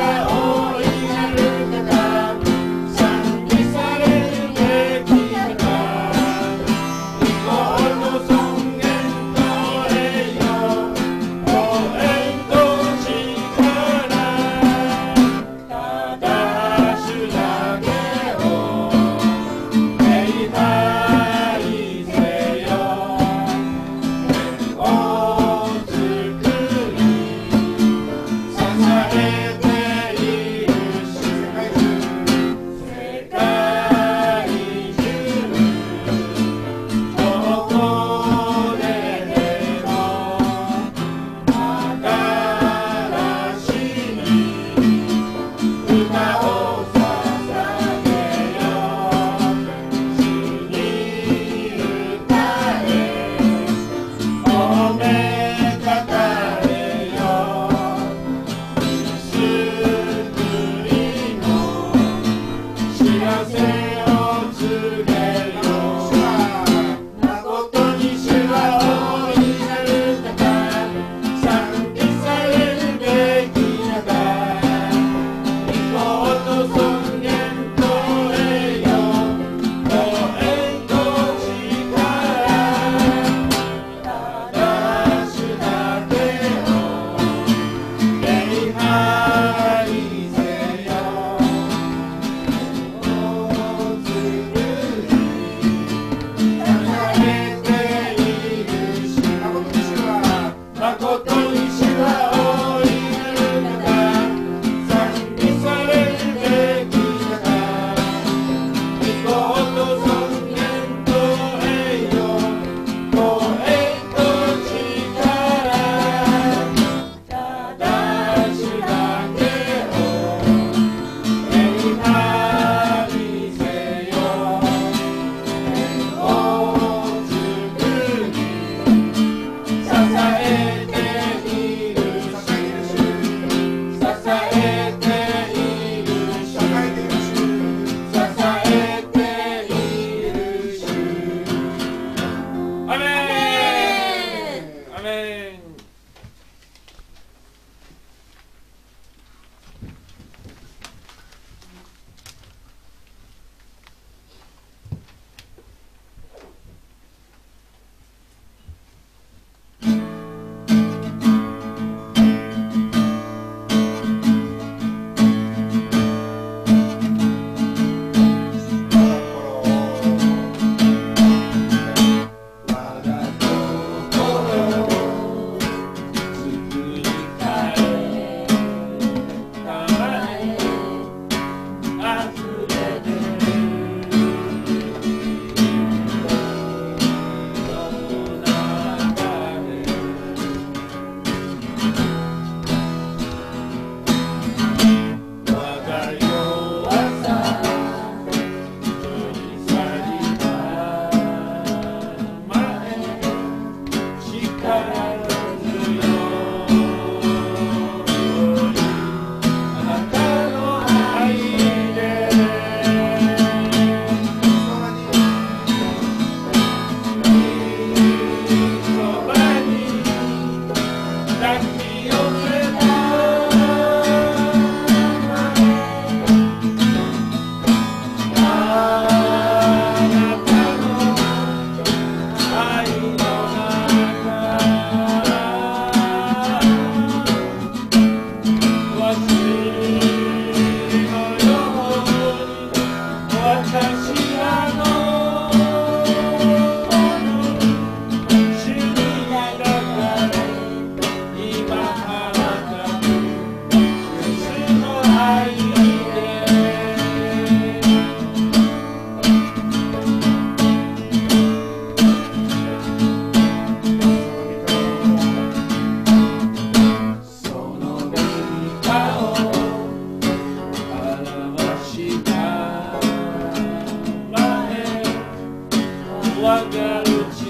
我がうち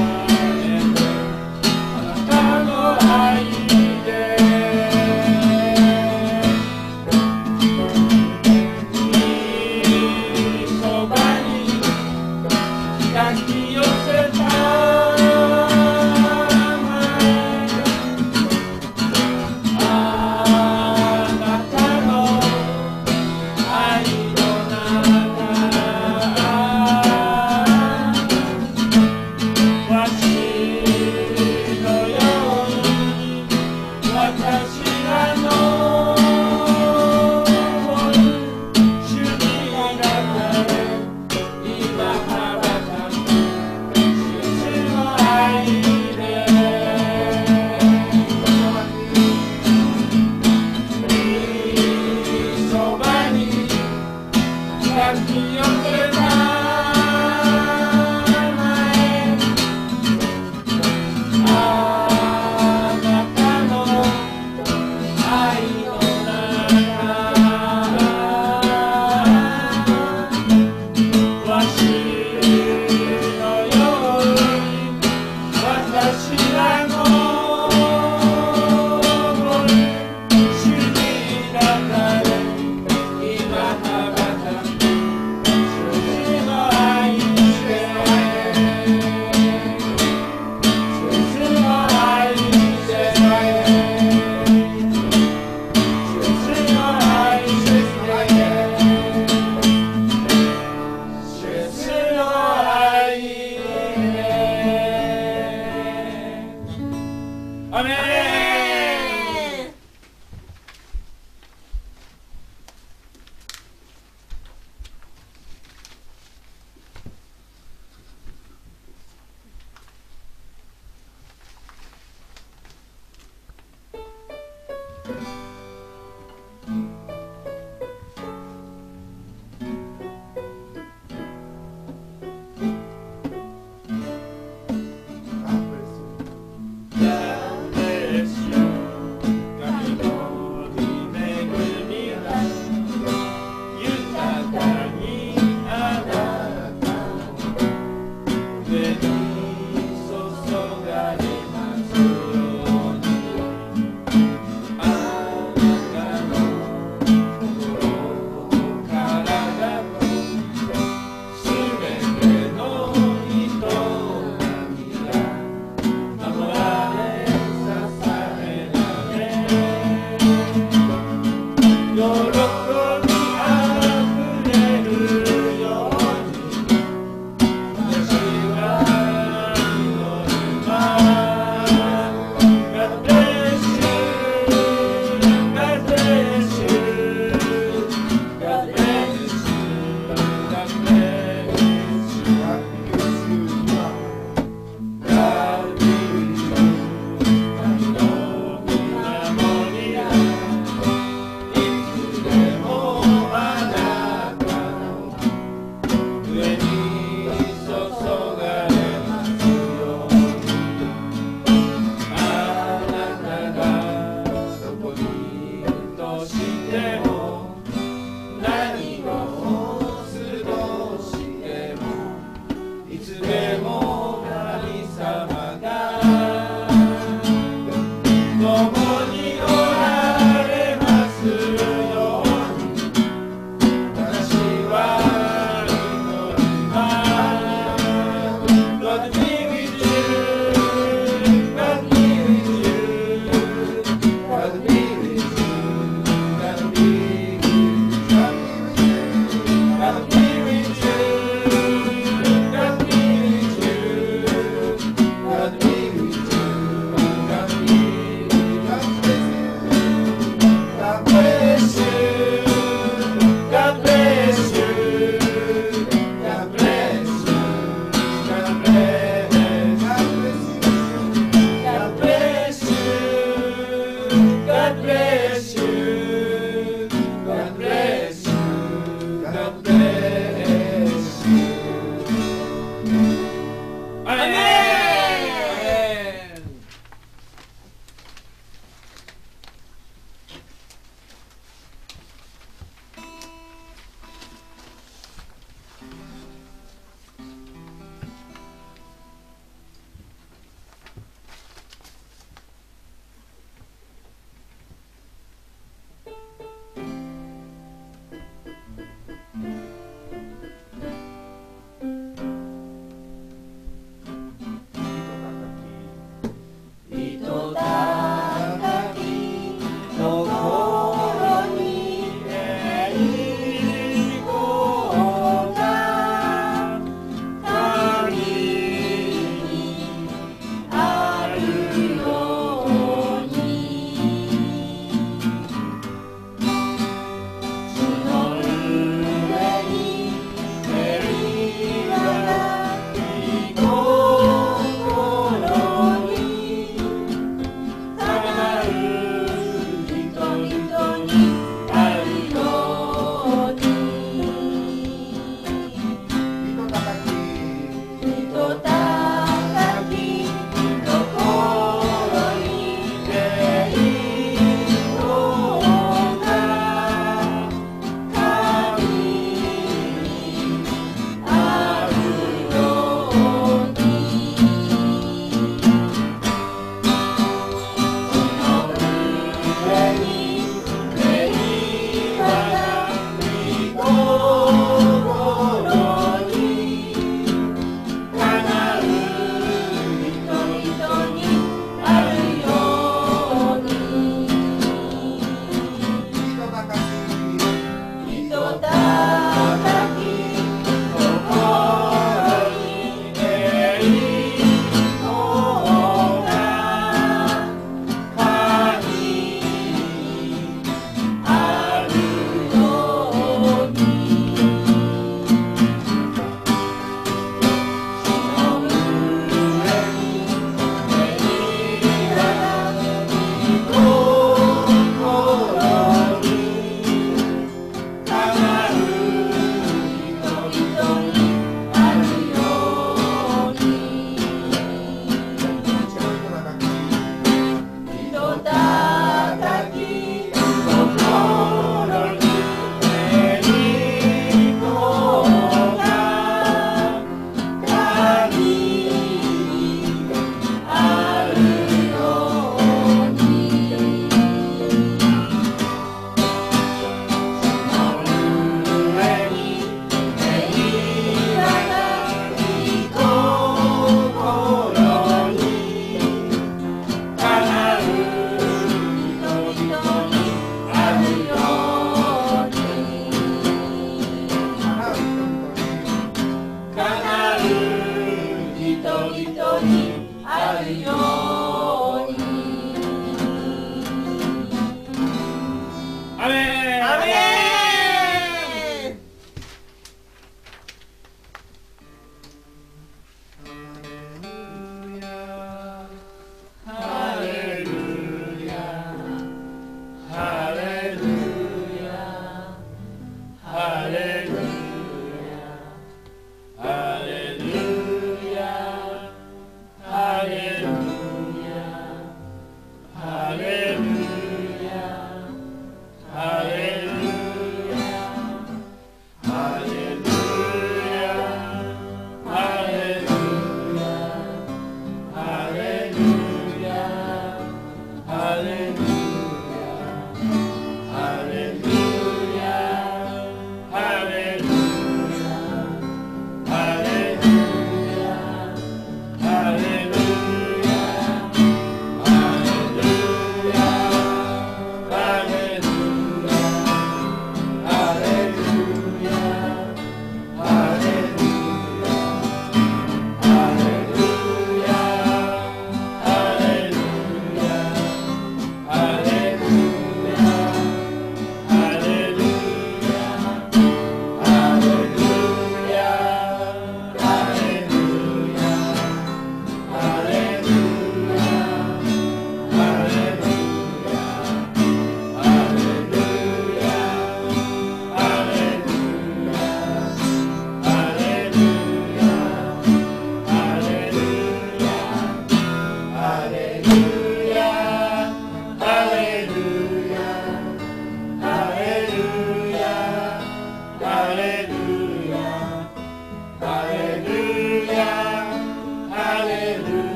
「 God bless you. God bless you. God bless you. Amen.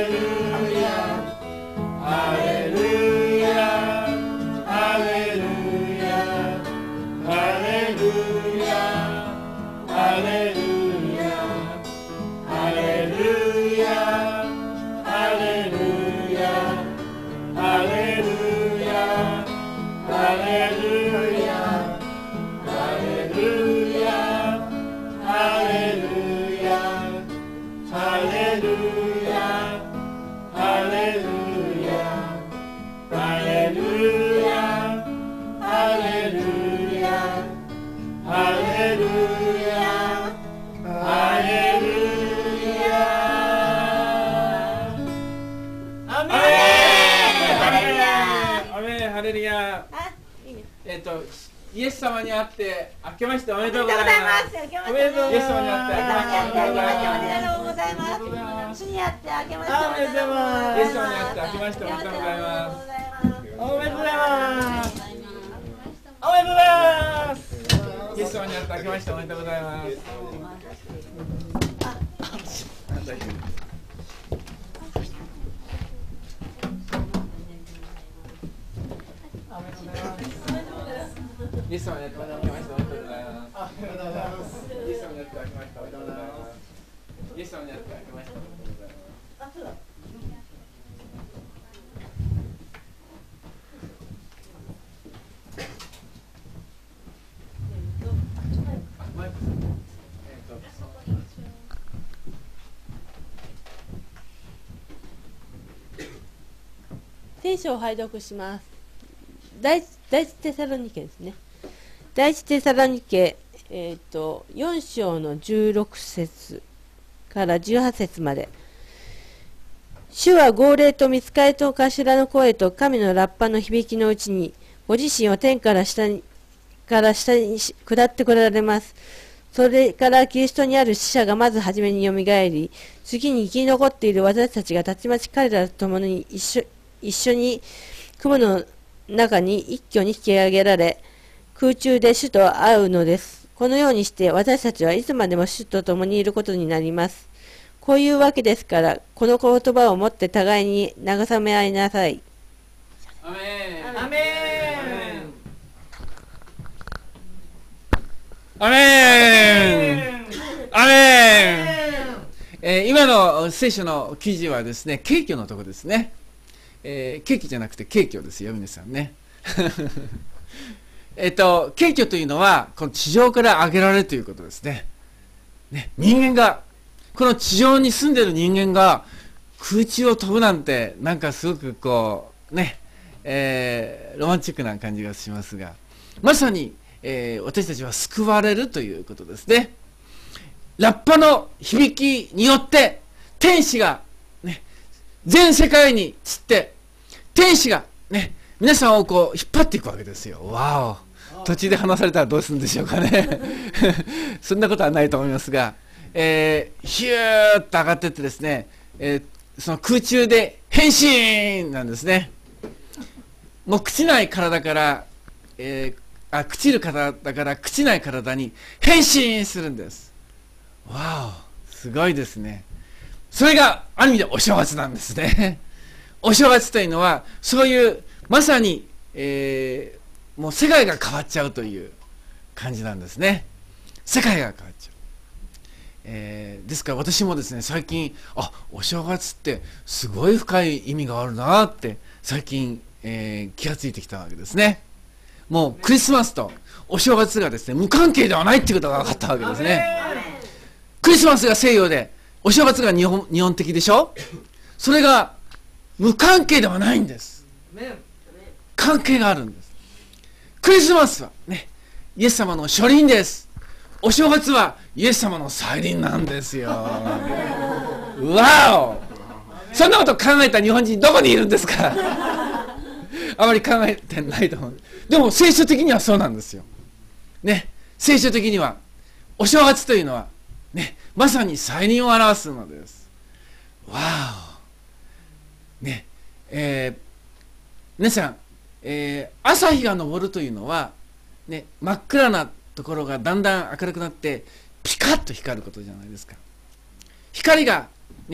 えっと、イエス様に会って明けましておめでとうございます。おめでとうございます。イエス様に会って明けましておめでとうございます。おめでとうございます。主に会って明けましておめでとうございます。イエス様に会って明けましておめでとうございます。おめでとうございます。おめでとうございます。イエス様に会って明けましておめでとうございます。イエス様にやって明けましておめでとうございます。イエス様にやって明けましておめでとうございます。イエス様にやって明けましておめでとうございます。 聖書を拝読します。第一第一テサロニケですね。第一テサロニケ、えー、とよん章のじゅうろく節からじゅうはち節まで。主は号令と御使いと頭の声と神のラッパの響きのうちに、ご自身を天から下にから下に下ってこられます。それからキリストにある死者がまず初めによみがえり、次に生き残っている私たちがたちまち彼らと共に一緒一緒に雲の中に一挙に引き上げられ、空中で主と会うのです。このようにして私たちはいつまでも主と共にいることになります。こういうわけですから、この言葉をもって互いに慰め合いなさい。 アメン。 アメン。 アメン。アメン。えー、今の聖書の記事はですね、景挙のとこですね。えー、ケーキじゃなくて景挙ですよ、皆さんね。えっと、景挙というのは、この地上から上げられるということですね。ね、人間が、この地上に住んでいる人間が空中を飛ぶなんて、なんかすごくこう、ね、えー、ロマンチックな感じがしますが、まさに、えー、私たちは救われるということですね。ラッパの響きによって、天使が、ね、全世界に散って、天使がね、皆さんをこう引っ張っていくわけですよ。わお。途中で話されたらどうするんでしょうかね。そんなことはないと思いますが、えー、ヒューッと上がっていってですね、えー、その空中で変身なんですね。もう朽ちない体から、えー、あ、朽ちる体から朽ちない体に変身するんです。わお、すごいですね。それがある意味でお正月なんですね。お正月というのは、そういうまさに、えー、もう世界が変わっちゃうという感じなんですね。世界が変わっちゃう。えー、ですから私もですね、最近、あ、お正月ってすごい深い意味があるなって最近、えー、気がついてきたわけですね。もうクリスマスとお正月がですね、無関係ではないっていうことが分かったわけですね。クリスマスが西洋で、お正月が日本、日本的でしょ。それが無関係ではないんです。関係があるんです。クリスマスはね、イエス様の初臨です。お正月はイエス様の再臨なんですよ。わお、そんなこと考えた日本人どこにいるんですか。あまり考えてないと思う。でも聖書的にはそうなんですよね。聖書的にはお正月というのはね、まさに再臨を表すのです。わおね、えー、皆さん、えー、朝日が昇るというのは、ね、真っ暗なところがだんだん明るくなってピカッと光ることじゃないですか。光が、ね、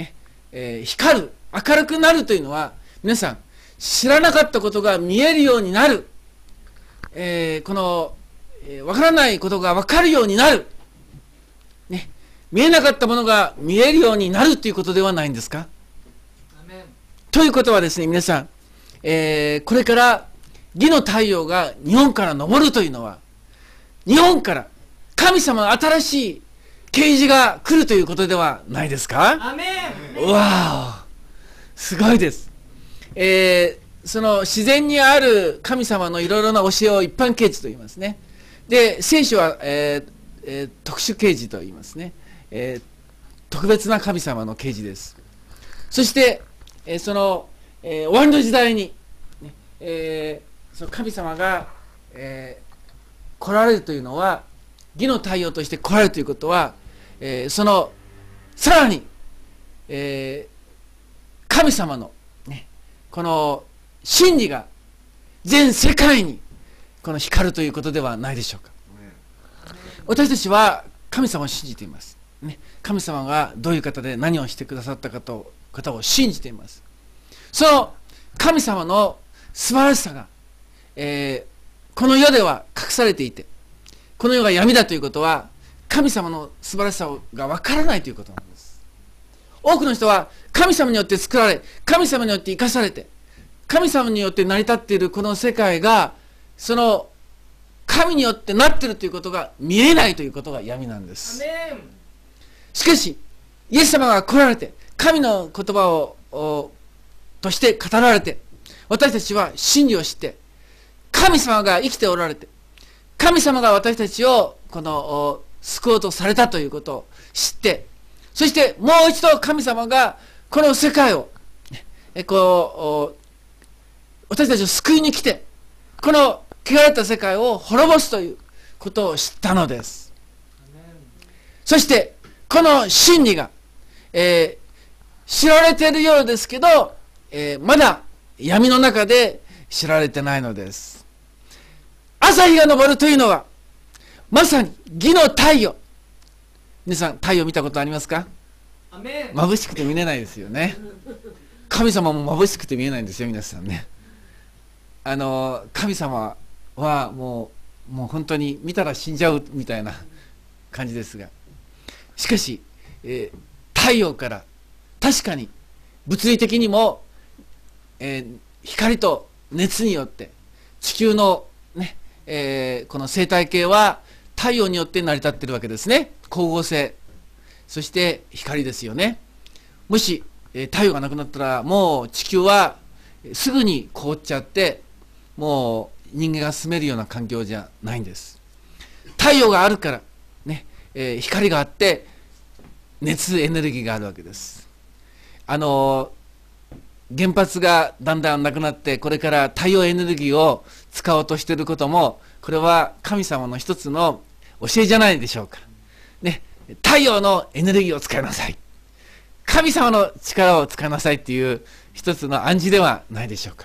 えー、光る、明るくなるというのは、皆さん、知らなかったことが見えるようになる。えー、この、えー、わからないことがわかるようになる。ね。見えなかったものが見えるようになるということではないんですか？ということはですね、皆さん、えー、これから義の太陽が日本から昇るというのは、日本から神様の新しい啓示が来るということではないですか？ アメン。 うわー、すごいです。えー、その自然にある神様のいろいろな教えを一般啓示と言いますね。で、聖書は、えーえー、特殊啓示と言いますね。えー、特別な神様の啓示です。そして、えー、その、えー、終わりの時代に、ねえー、その神様が、えー、来られるというのは、義の太陽として来られるということは、えー、そのさらに、えー、神様の、ね、この真理が全世界にこの光るということではないでしょうか。私たちは神様を信じています、ね、神様がどういう方で何をしてくださったかと方を信じています。その神様の素晴らしさが、えー、この世では隠されていて、この世が闇だということは神様の素晴らしさがわからないということなんです。多くの人は神様によって作られ、神様によって生かされて、神様によって成り立っているこの世界が、その神によってなっているということが見えないということが闇なんです。しかしイエス様が来られて、神の言葉をとして語られて、私たちは真理を知って、神様が生きておられて、神様が私たちをこの救おうとされたということを知って、そしてもう一度神様がこの世界をえこう私たちを救いに来て、この汚れた世界を滅ぼすということを知ったのです。そしてこの真理が、えー、知られているようですけど、えー、まだ闇の中で知られてないのです。朝日が昇るというのはまさに義の太陽。皆さん太陽見たことありますか？眩しくて見れないですよね。神様も眩しくて見えないんですよ、皆さんね。あの神様はもうもう本当に見たら死んじゃうみたいな感じですが、しかし、えー、太陽から確かに物理的にも、えー、光と熱によって地球のね、えー、この生態系は太陽によって成り立っているわけですね。光合成、そして光ですよね。もし、えー、太陽がなくなったらもう地球はすぐに凍っちゃって、もう人間が住めるような環境じゃないんです。太陽があるからね、えー、光があって熱エネルギーがあるわけです。あのー、原発がだんだんなくなって、これから太陽エネルギーを使おうとしていることも、これは神様の一つの教えじゃないでしょうか。ね、太陽のエネルギーを使いなさい。神様の力を使いなさいっていう一つの暗示ではないでしょうか。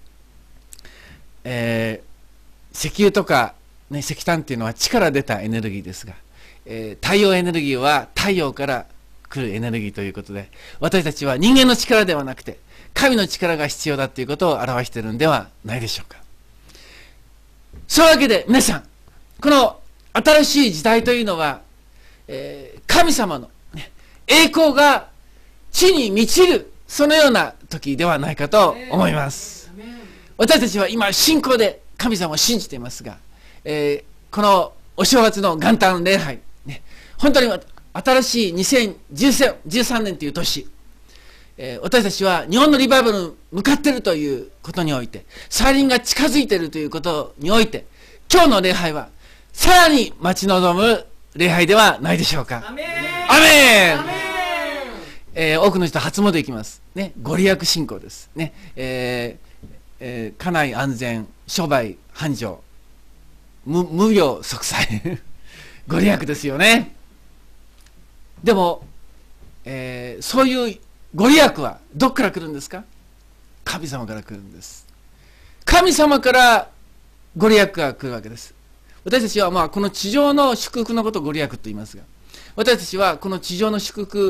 えー、石油とか、ね、石炭っていうのは地から出たエネルギーですが、えー、太陽エネルギーは太陽から来るエネルギーということで、私たちは人間の力ではなくて神の力が必要だということを表しているのではないでしょうか。そういうわけで皆さん、この新しい時代というのは、えー、神様の、ね、栄光が地に満ちる、そのような時ではないかと思います。私たちは今信仰で神様を信じていますが、えー、このお正月の元旦礼拝、ね、本当に新しいにせんじゅうさんねんという年、えー、私たちは日本のリバイバルに向かっているということにおいて、再臨が近づいているということにおいて、今日の礼拝はさらに待ち望む礼拝ではないでしょうか。アメン、アメン、アメン。えー、多くの人は初詣行きますね。ご利益信仰ですね。えーえー、家内安全、商売繁盛、無, 無病息災ご利益ですよね。でも、えー、そういうご利益はどこから来るんですか？神様から来るんです。神様からご利益が来るわけです。私たちはまあこの地上の祝福のことをご利益と言いますが、私たちはこの地上の祝福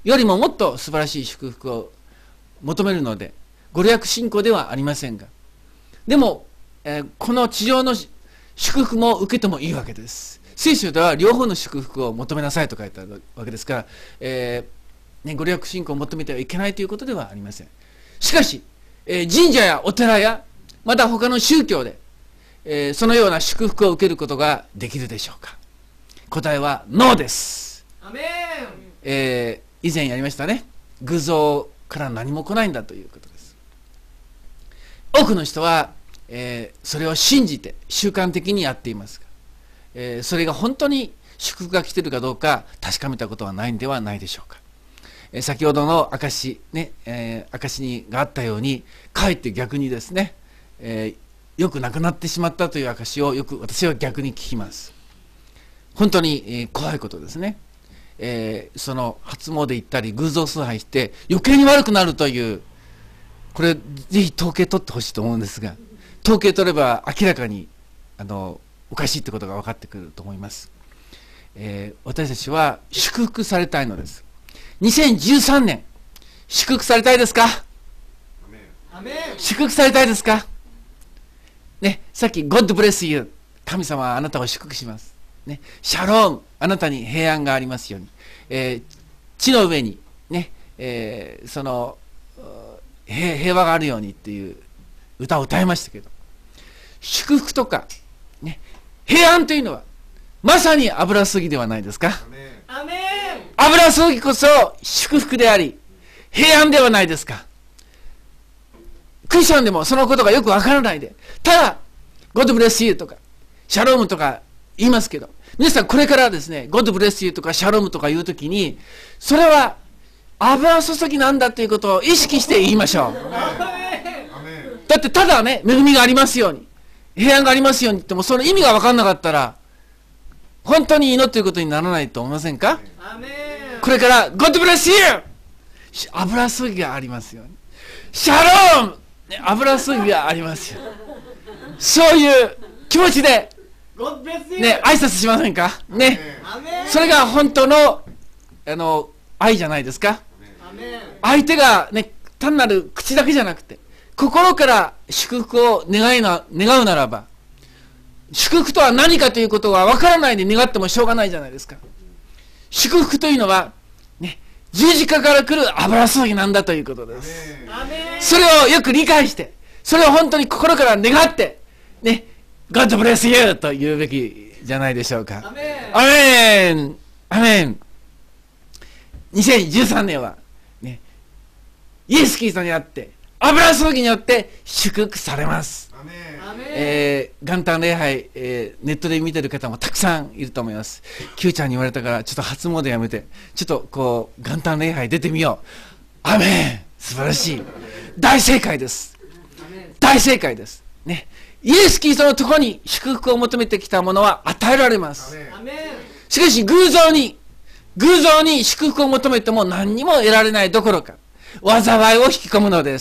よりももっと素晴らしい祝福を求めるので、ご利益信仰ではありませんが、でも、えー、この地上の祝福も受けてもいいわけです。聖書では両方の祝福を求めなさいと書いてあるわけですから、えーね、ご利益信仰を求めてはいけないということではありません。しかし、えー、神社やお寺やまた他の宗教で、えー、そのような祝福を受けることができるでしょうか。答えはノーです。 アメン。 えー、以前やりましたね。偶像から何も来ないんだということです。多くの人は、えー、それを信じて習慣的にやっていますが、えー、それが本当に祝福が来ているかどうか確かめたことはないんではないでしょうか。えー、先ほどの証ね、えー、証にがあったように、かえって逆にですね、えー、よくなくなってしまったという証をよく私は逆に聞きます。本当に、えー、怖いことですね。えー、その初詣行ったり偶像崇拝して余計に悪くなるという、これぜひ統計取ってほしいと思うんですが、統計取れば明らかにあのおかしいってことが分かってくると思います。えー、私たちは祝福されたいのです。にせんじゅうさんねん祝福されたいですか？ アメン。 祝福されたいですかね。さっき God bless you、 神様はあなたを祝福しますね。シャローム、あなたに平安がありますように、えー、地の上にね、えー、その平, 平和があるようにっていう歌を歌いましたけど、祝福とか、ね、平安というのはまさに油注ぎではないですか。 アメン。 油注ぎこそ祝福であり平安ではないですか。クリスチャンでもそのことがよくわからないで、ただ God bless you とかシャロームとか言いますけど、皆さんこれからですね God bless you とかシャロームとか言うときに、それは油注ぎなんだということを意識して言いましょう。だってただね、恵みがありますように平安がありますようにっても、その意味が分かんなかったら本当に祈っていることにならないと思いませんか。 アメン。 これから God bless you、 油注ぎがありますように、シャローム、ね、油注ぎがありますよ。そういう気持ちでね、挨拶しませんかね。それが本当のあの愛じゃないですか。相手がね、単なる口だけじゃなくて心から祝福を願いな願うならば、祝福とは何かということが分からないで願ってもしょうがないじゃないですか。祝福というのは、ね、十字架から来る油注ぎなんだということです。それをよく理解して、それを本当に心から願ってね、God bless you と言うべきじゃないでしょうか。アメン、アメン、アメン。にせんじゅうさんねんは、ね、イエス・キリストにあって油注ぎによって祝福されます。アメン、えー、元旦礼拝、えー、ネットで見てる方もたくさんいると思います。 Q ちゃんに言われたからちょっと初詣やめてちょっとこう元旦礼拝出てみよう。アメン、素晴らしい、大正解です。大正解ですね。イエス・キリストのところに祝福を求めてきたものは与えられます。しかし偶像に偶像に祝福を求めても何にも得られないどころか、災いを引き込むのです。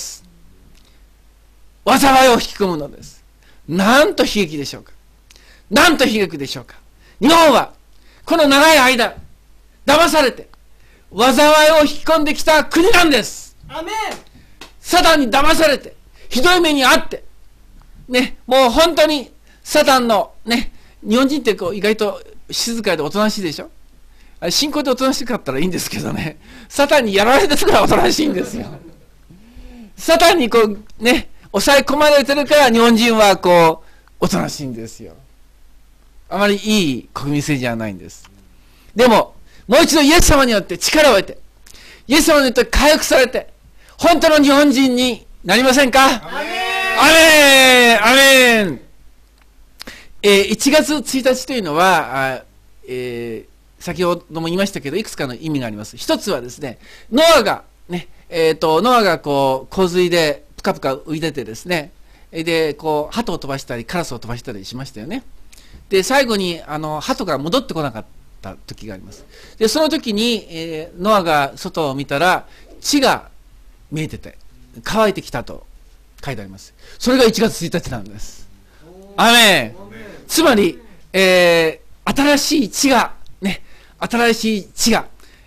災いを引き込むのです。なんと悲劇でしょうか。なんと悲劇でしょうか。日本はこの長い間騙されて災いを引き込んできた国なんです。アメン。サタンに騙されてひどい目にあってね、もう本当にサタンのね、日本人ってこう意外と静かでおとなしいでしょ。信仰でおとなしかったらいいんですけどね、サタンにやられてるからおとなしいんですよ。サタンにこうね、抑え込まれてるから日本人はこうおとなしいんですよ。あまりいい国民性じゃないんです。でももう一度イエス様によって力を得て、イエス様によって回復されて本当の日本人になりませんか。アメン、アメン、アメン。えー、いちがつついたちというのは、あ、えー、先ほども言いましたけどいくつかの意味があります。一つはですね、ノアがね、えーと、ノアがこう洪水でプカプカ浮いててですね、でこう鳩を飛ばしたりカラスを飛ばしたりしましたよね。で最後にあの鳩が戻ってこなかった時があります。でその時に、えー、ノアが外を見たら血が見えてて乾いてきたと書いてあります。それがいちがつついたちなんです。アメン。つまり、えー、新しい血がね、新しい血が、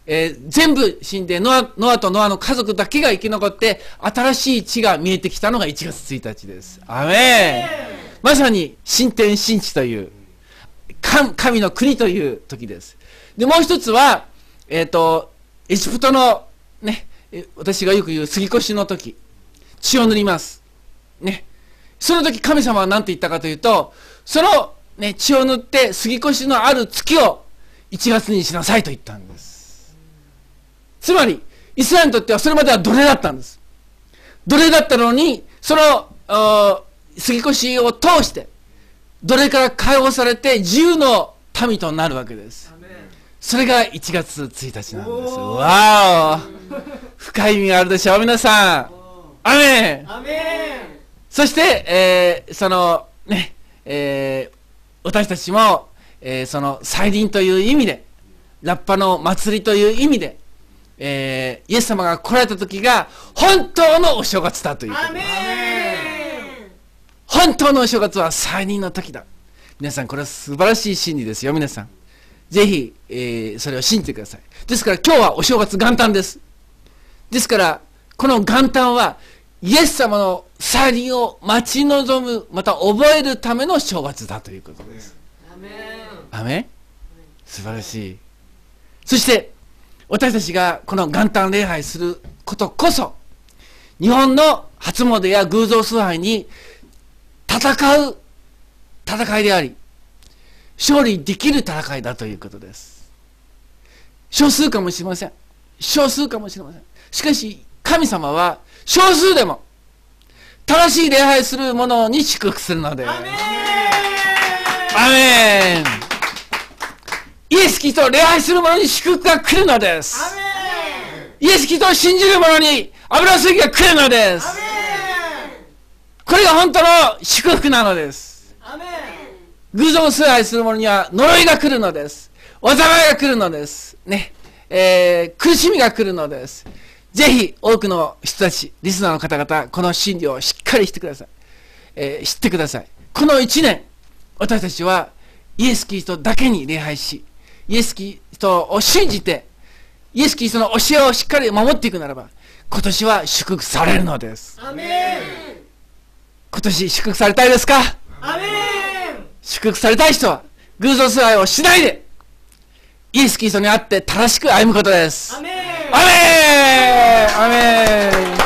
えー全部死んでノア、ノアとノアの家族だけが生き残って、新しい地が見えてきたのがいちがつついたちです。アメン。まさに新天新地という、神神の国という時です。で、もう一つは、えっと、エジプトの、ね、え私がよく言う杉越の時、血を塗ります。ね。その時神様は何て言ったかというと、その、ね、血を塗って杉越のある月をいちがつにしなさいと言ったんです。つまり、イスラエルにとってはそれまでは奴隷だったんです。奴隷だったのに、その、杉越を通して、奴隷から解放されて自由の民となるわけです。それがいちがつついたちなんです。わーお、深い意味があるでしょう、皆さん。アメン。 アメン。 そして、えー、その、ね、えー、私たちも、えー、その、再臨という意味で、ラッパの祭りという意味で、えー、イエス様が来られた時が、本当のお正月だということです。アメン。本当のお正月は再臨の時だ。皆さん、これは素晴らしい真理ですよ、皆さん。ぜひ、えー、それを信じてください。ですから、今日はお正月元旦です。ですから、この元旦は、イエス様の再臨を待ち望む、また覚えるための正月だということです。アメン。アメン。素晴らしい。そして、私たちがこの元旦礼拝することこそ、日本の初詣や偶像崇拝に戦う戦いであり、勝利できる戦いだということです。少数かもしれません。少数かもしれません。しかし、神様は少数でも正しい礼拝する者に祝福するので。アメン。アメン。イエス・キリストを礼拝する者に祝福が来るのです。アメン。イエス・キリストを信じる者に油注ぎが来るのです。アメン。これが本当の祝福なのです。アメン。偶像を崇拝する者には呪いが来るのです。災いが来るのです。ね。えー、苦しみが来るのです。ぜひ多くの人たち、リスナーの方々、この真理をしっかりしてください。えー、知ってください。この一年、私たちはイエス・キリストだけに礼拝し、イエス・キリストを信じて、イエス・キリストの教えをしっかり守っていくならば、今年は祝福されるのです。アメン。今年祝福されたいですか？アメン。祝福されたい人は、偶像崇拝をしないで、イエス・キリストにあって正しく歩むことです。アメン。アメン。アメン。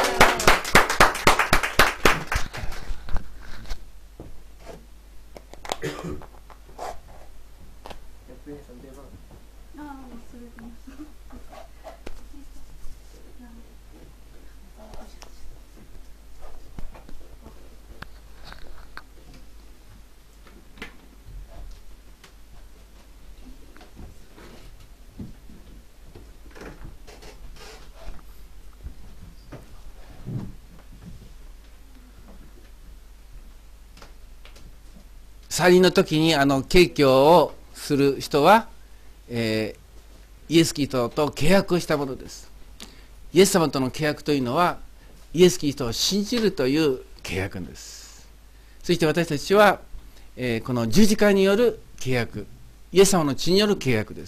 再臨の時にあの景況をする人は、えー、イエス・キリストと契約をしたものです。イエス様との契約というのはイエス・キリストを信じるという契約です。そして私たちは、えー、この十字架による契約、イエス様の血による契約です。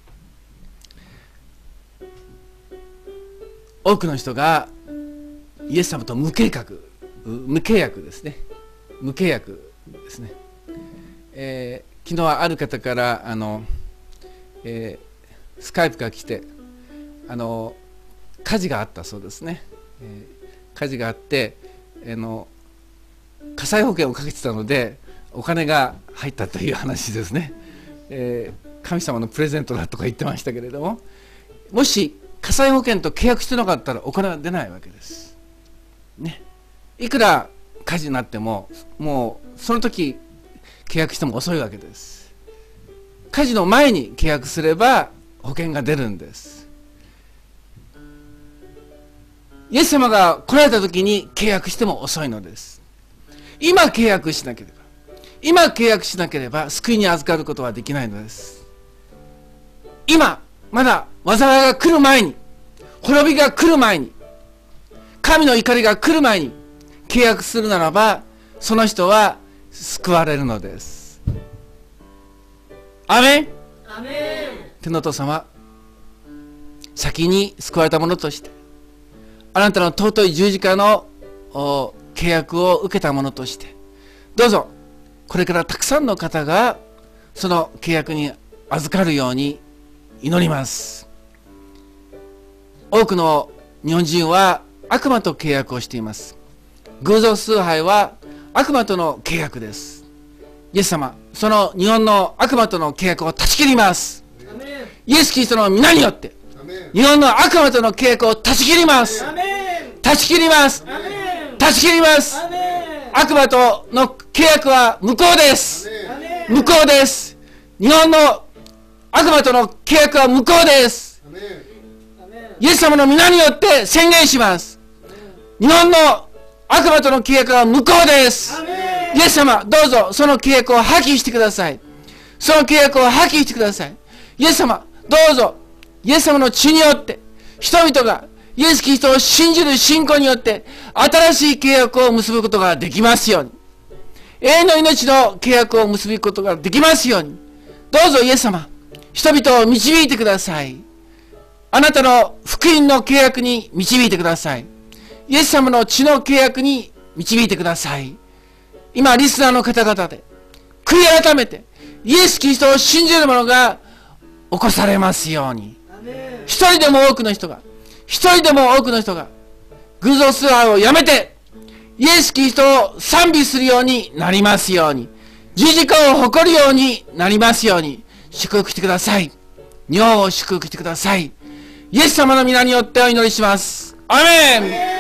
多くの人がイエス様と無計画、無契約ですね。無契約ですね。えー、昨日ある方からあの、えー、スカイプが来てあの火事があったそうですね、えー、火事があって、えー、の火災保険をかけてたのでお金が入ったという話ですね、えー、神様のプレゼントだとか言ってましたけれども、もし火災保険と契約してなかったらお金は出ないわけですね。いくら火事になってももうその時契約しても遅いわけです。火事の前に契約すれば保険が出るんです。イエス様が来られた時に契約しても遅いのです。今契約しなければ今契約しなければ救いに預かることはできないのです。今まだ災いが来る前に、滅びが来る前に、神の怒りが来る前に契約するならば、その人は救われるのです。アメン。アメン。天のお父様、 先に救われたものとして、あなたの尊い十字架の契約を受けたものとして、どうぞこれからたくさんの方がその契約に預かるように祈ります。多くの日本人は悪魔と契約をしています。偶像崇拝は悪魔との契約です。イエス様、その日本の悪魔との契約を断ち切ります。イエス・キリストの皆によって日本の悪魔との契約を断ち切ります。断ち切ります。断ち切ります。悪魔との契約は無効です。無効です。日本の悪魔との契約は無効です。イエス様の皆によって宣言します。日本の悪魔との契約は無効です。イエス様、どうぞその契約を破棄してください。その契約を破棄してください。イエス様、どうぞイエス様の血によって人々がイエス・キリストを信じる信仰によって新しい契約を結ぶことができますように、永遠の命の契約を結ぶことができますように、どうぞイエス様、人々を導いてください。あなたの福音の契約に導いてください。イエス様の血の契約に導いてください。今リスナーの方々で悔い改めてイエス・キリストを信じる者が起こされますように、一人でも多くの人が一人でも多くの人が偶像崇拝をやめてイエス・キリストを賛美するようになりますように、十字架を誇るようになりますように祝福してください。日本を祝福してください。イエス様の皆によってお祈りします。アーメン。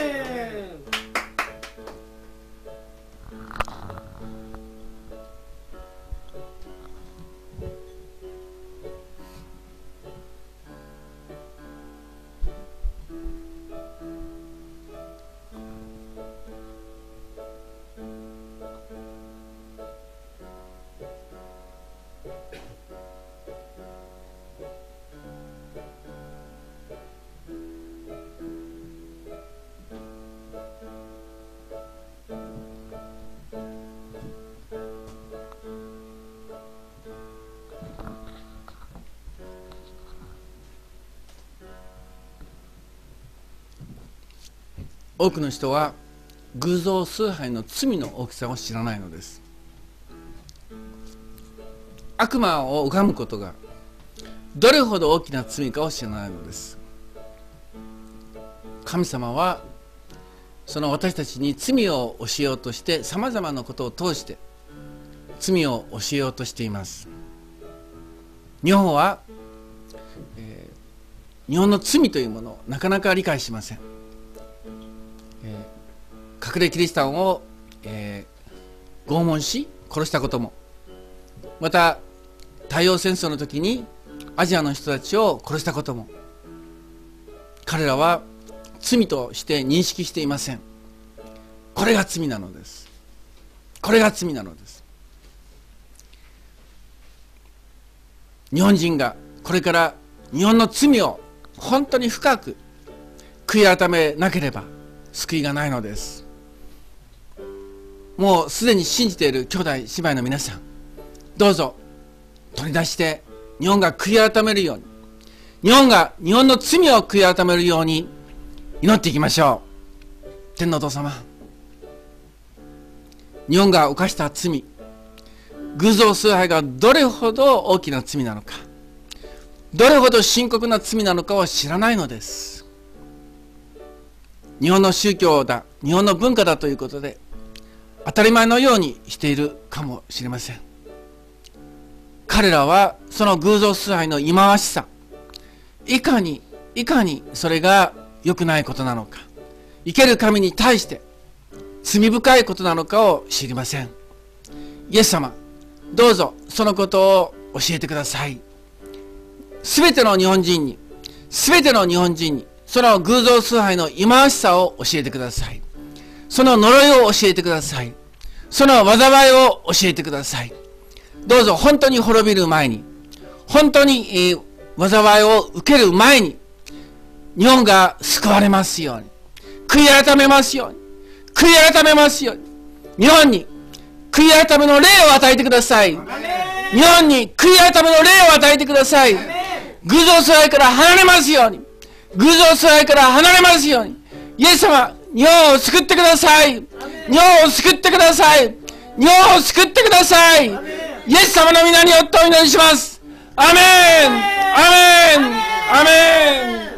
多くの人は偶像崇拝の罪の大きさを知らないのです。悪魔を拝むことがどれほど大きな罪かを知らないのです。神様はその私たちに罪を教えようとしてさまざまなことを通して罪を教えようとしています。日本は、えー、日本の罪というものをなかなか理解しません。隠れキリシタンを、えー、拷問し殺したことも、また太陽戦争の時にアジアの人たちを殺したことも、彼らは罪として認識していません。これが罪なのです。これが罪なのです。日本人がこれから日本の罪を本当に深く悔い改めなければ救いがないのです。もうすでに信じている兄弟姉妹の皆さん、どうぞ取り出して日本が悔い改めるように、日本が日本の罪を悔い改めるように祈っていきましょう。天のお父様、日本が犯した罪、偶像崇拝がどれほど大きな罪なのか、どれほど深刻な罪なのかを知らないのです。日本の宗教だ、日本の文化だということで当たり前のようにしているかもしれません。彼らはその偶像崇拝の忌まわしさ、いかにいかにそれが良くないことなのか、生ける神に対して罪深いことなのかを知りません。イエス様、どうぞそのことを教えてください。すべての日本人に、すべての日本人にその偶像崇拝の忌まわしさを教えてください。その呪いを教えてください。その災いを教えてください。どうぞ本当に滅びる前に、本当に、えー、災いを受ける前に日本が救われますように、悔い改めますように、悔い改めますように、日本に悔い改めの霊を与えてください。日本に悔い改めの霊を与えてください。偶偶像崇拝から離れますように。偶像崇拝から離れますように。イエス様、日本を救ってください。日本を救ってください。日本を救ってください。イエス様の皆によってお祈りします。アメン、アメン、アメン。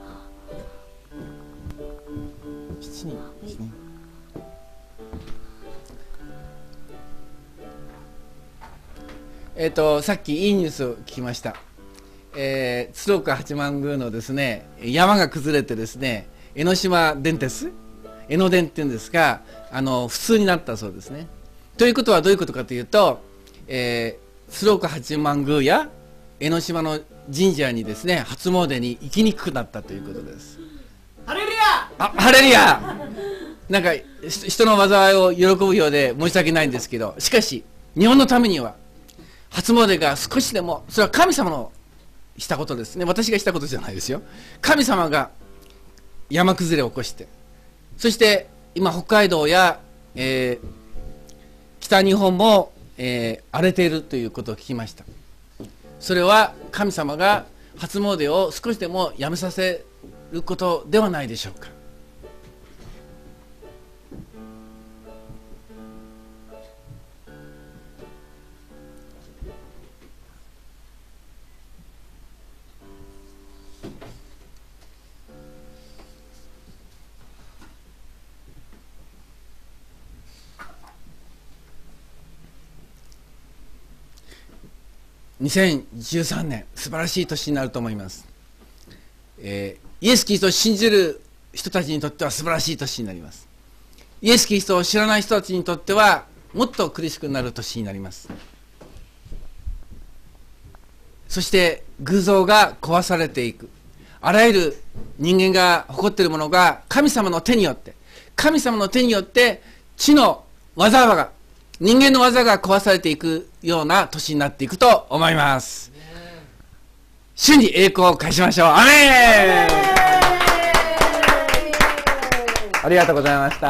えっとさっきいいニュースを聞きました。えー、鶴岡八幡宮のですね、山が崩れてですね、江ノ島電鉄、江ノ電っていうんですが、あの普通になったそうですね。ということはどういうことかというと、えー、鶴岡八幡宮や江ノ島の神社にですね、初詣に行きにくくなったということです。 ハレルヤ。 あ、ハレルヤ。なんか人の災いを喜ぶようで申し訳ないんですけど、しかし日本のためには初詣が少しでも、それは神様のしたことですね。私がしたことじゃないですよ。神様が山崩れを起こして、そして今北海道や、えー、北日本も、えー、荒れているということを聞きました。それは神様が初詣を少しでもやめさせることではないでしょうか。にせんじゅうさんねん、素晴らしい年になると思います。えー、イエス・キリストを信じる人たちにとっては素晴らしい年になります。イエス・キリストを知らない人たちにとってはもっと苦しくなる年になります。そして偶像が壊されていく。あらゆる人間が誇っているものが神様の手によって、神様の手によって地の災いが、人間の技が壊されていくような年になっていくと思います。主に栄光を返しましょう。アメン。ありがとうございました。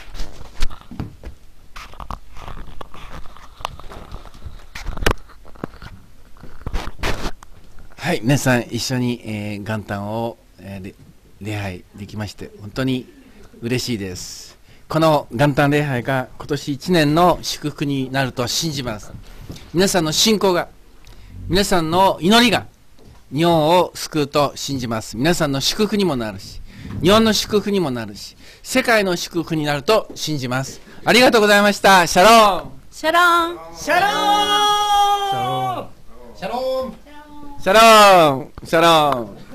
はい、皆さん一緒に、えー、元旦を、えー、礼拝できまして本当に嬉しいです。この元旦礼拝が今年いちねんの祝福になると信じます。皆さんの信仰が、皆さんの祈りが日本を救うと信じます。皆さんの祝福にもなるし、日本の祝福にもなるし、世界の祝福になると信じます。ありがとうございました。シャロン。 シャロン。 シャローン。 シャロン。シャロン。シャロン。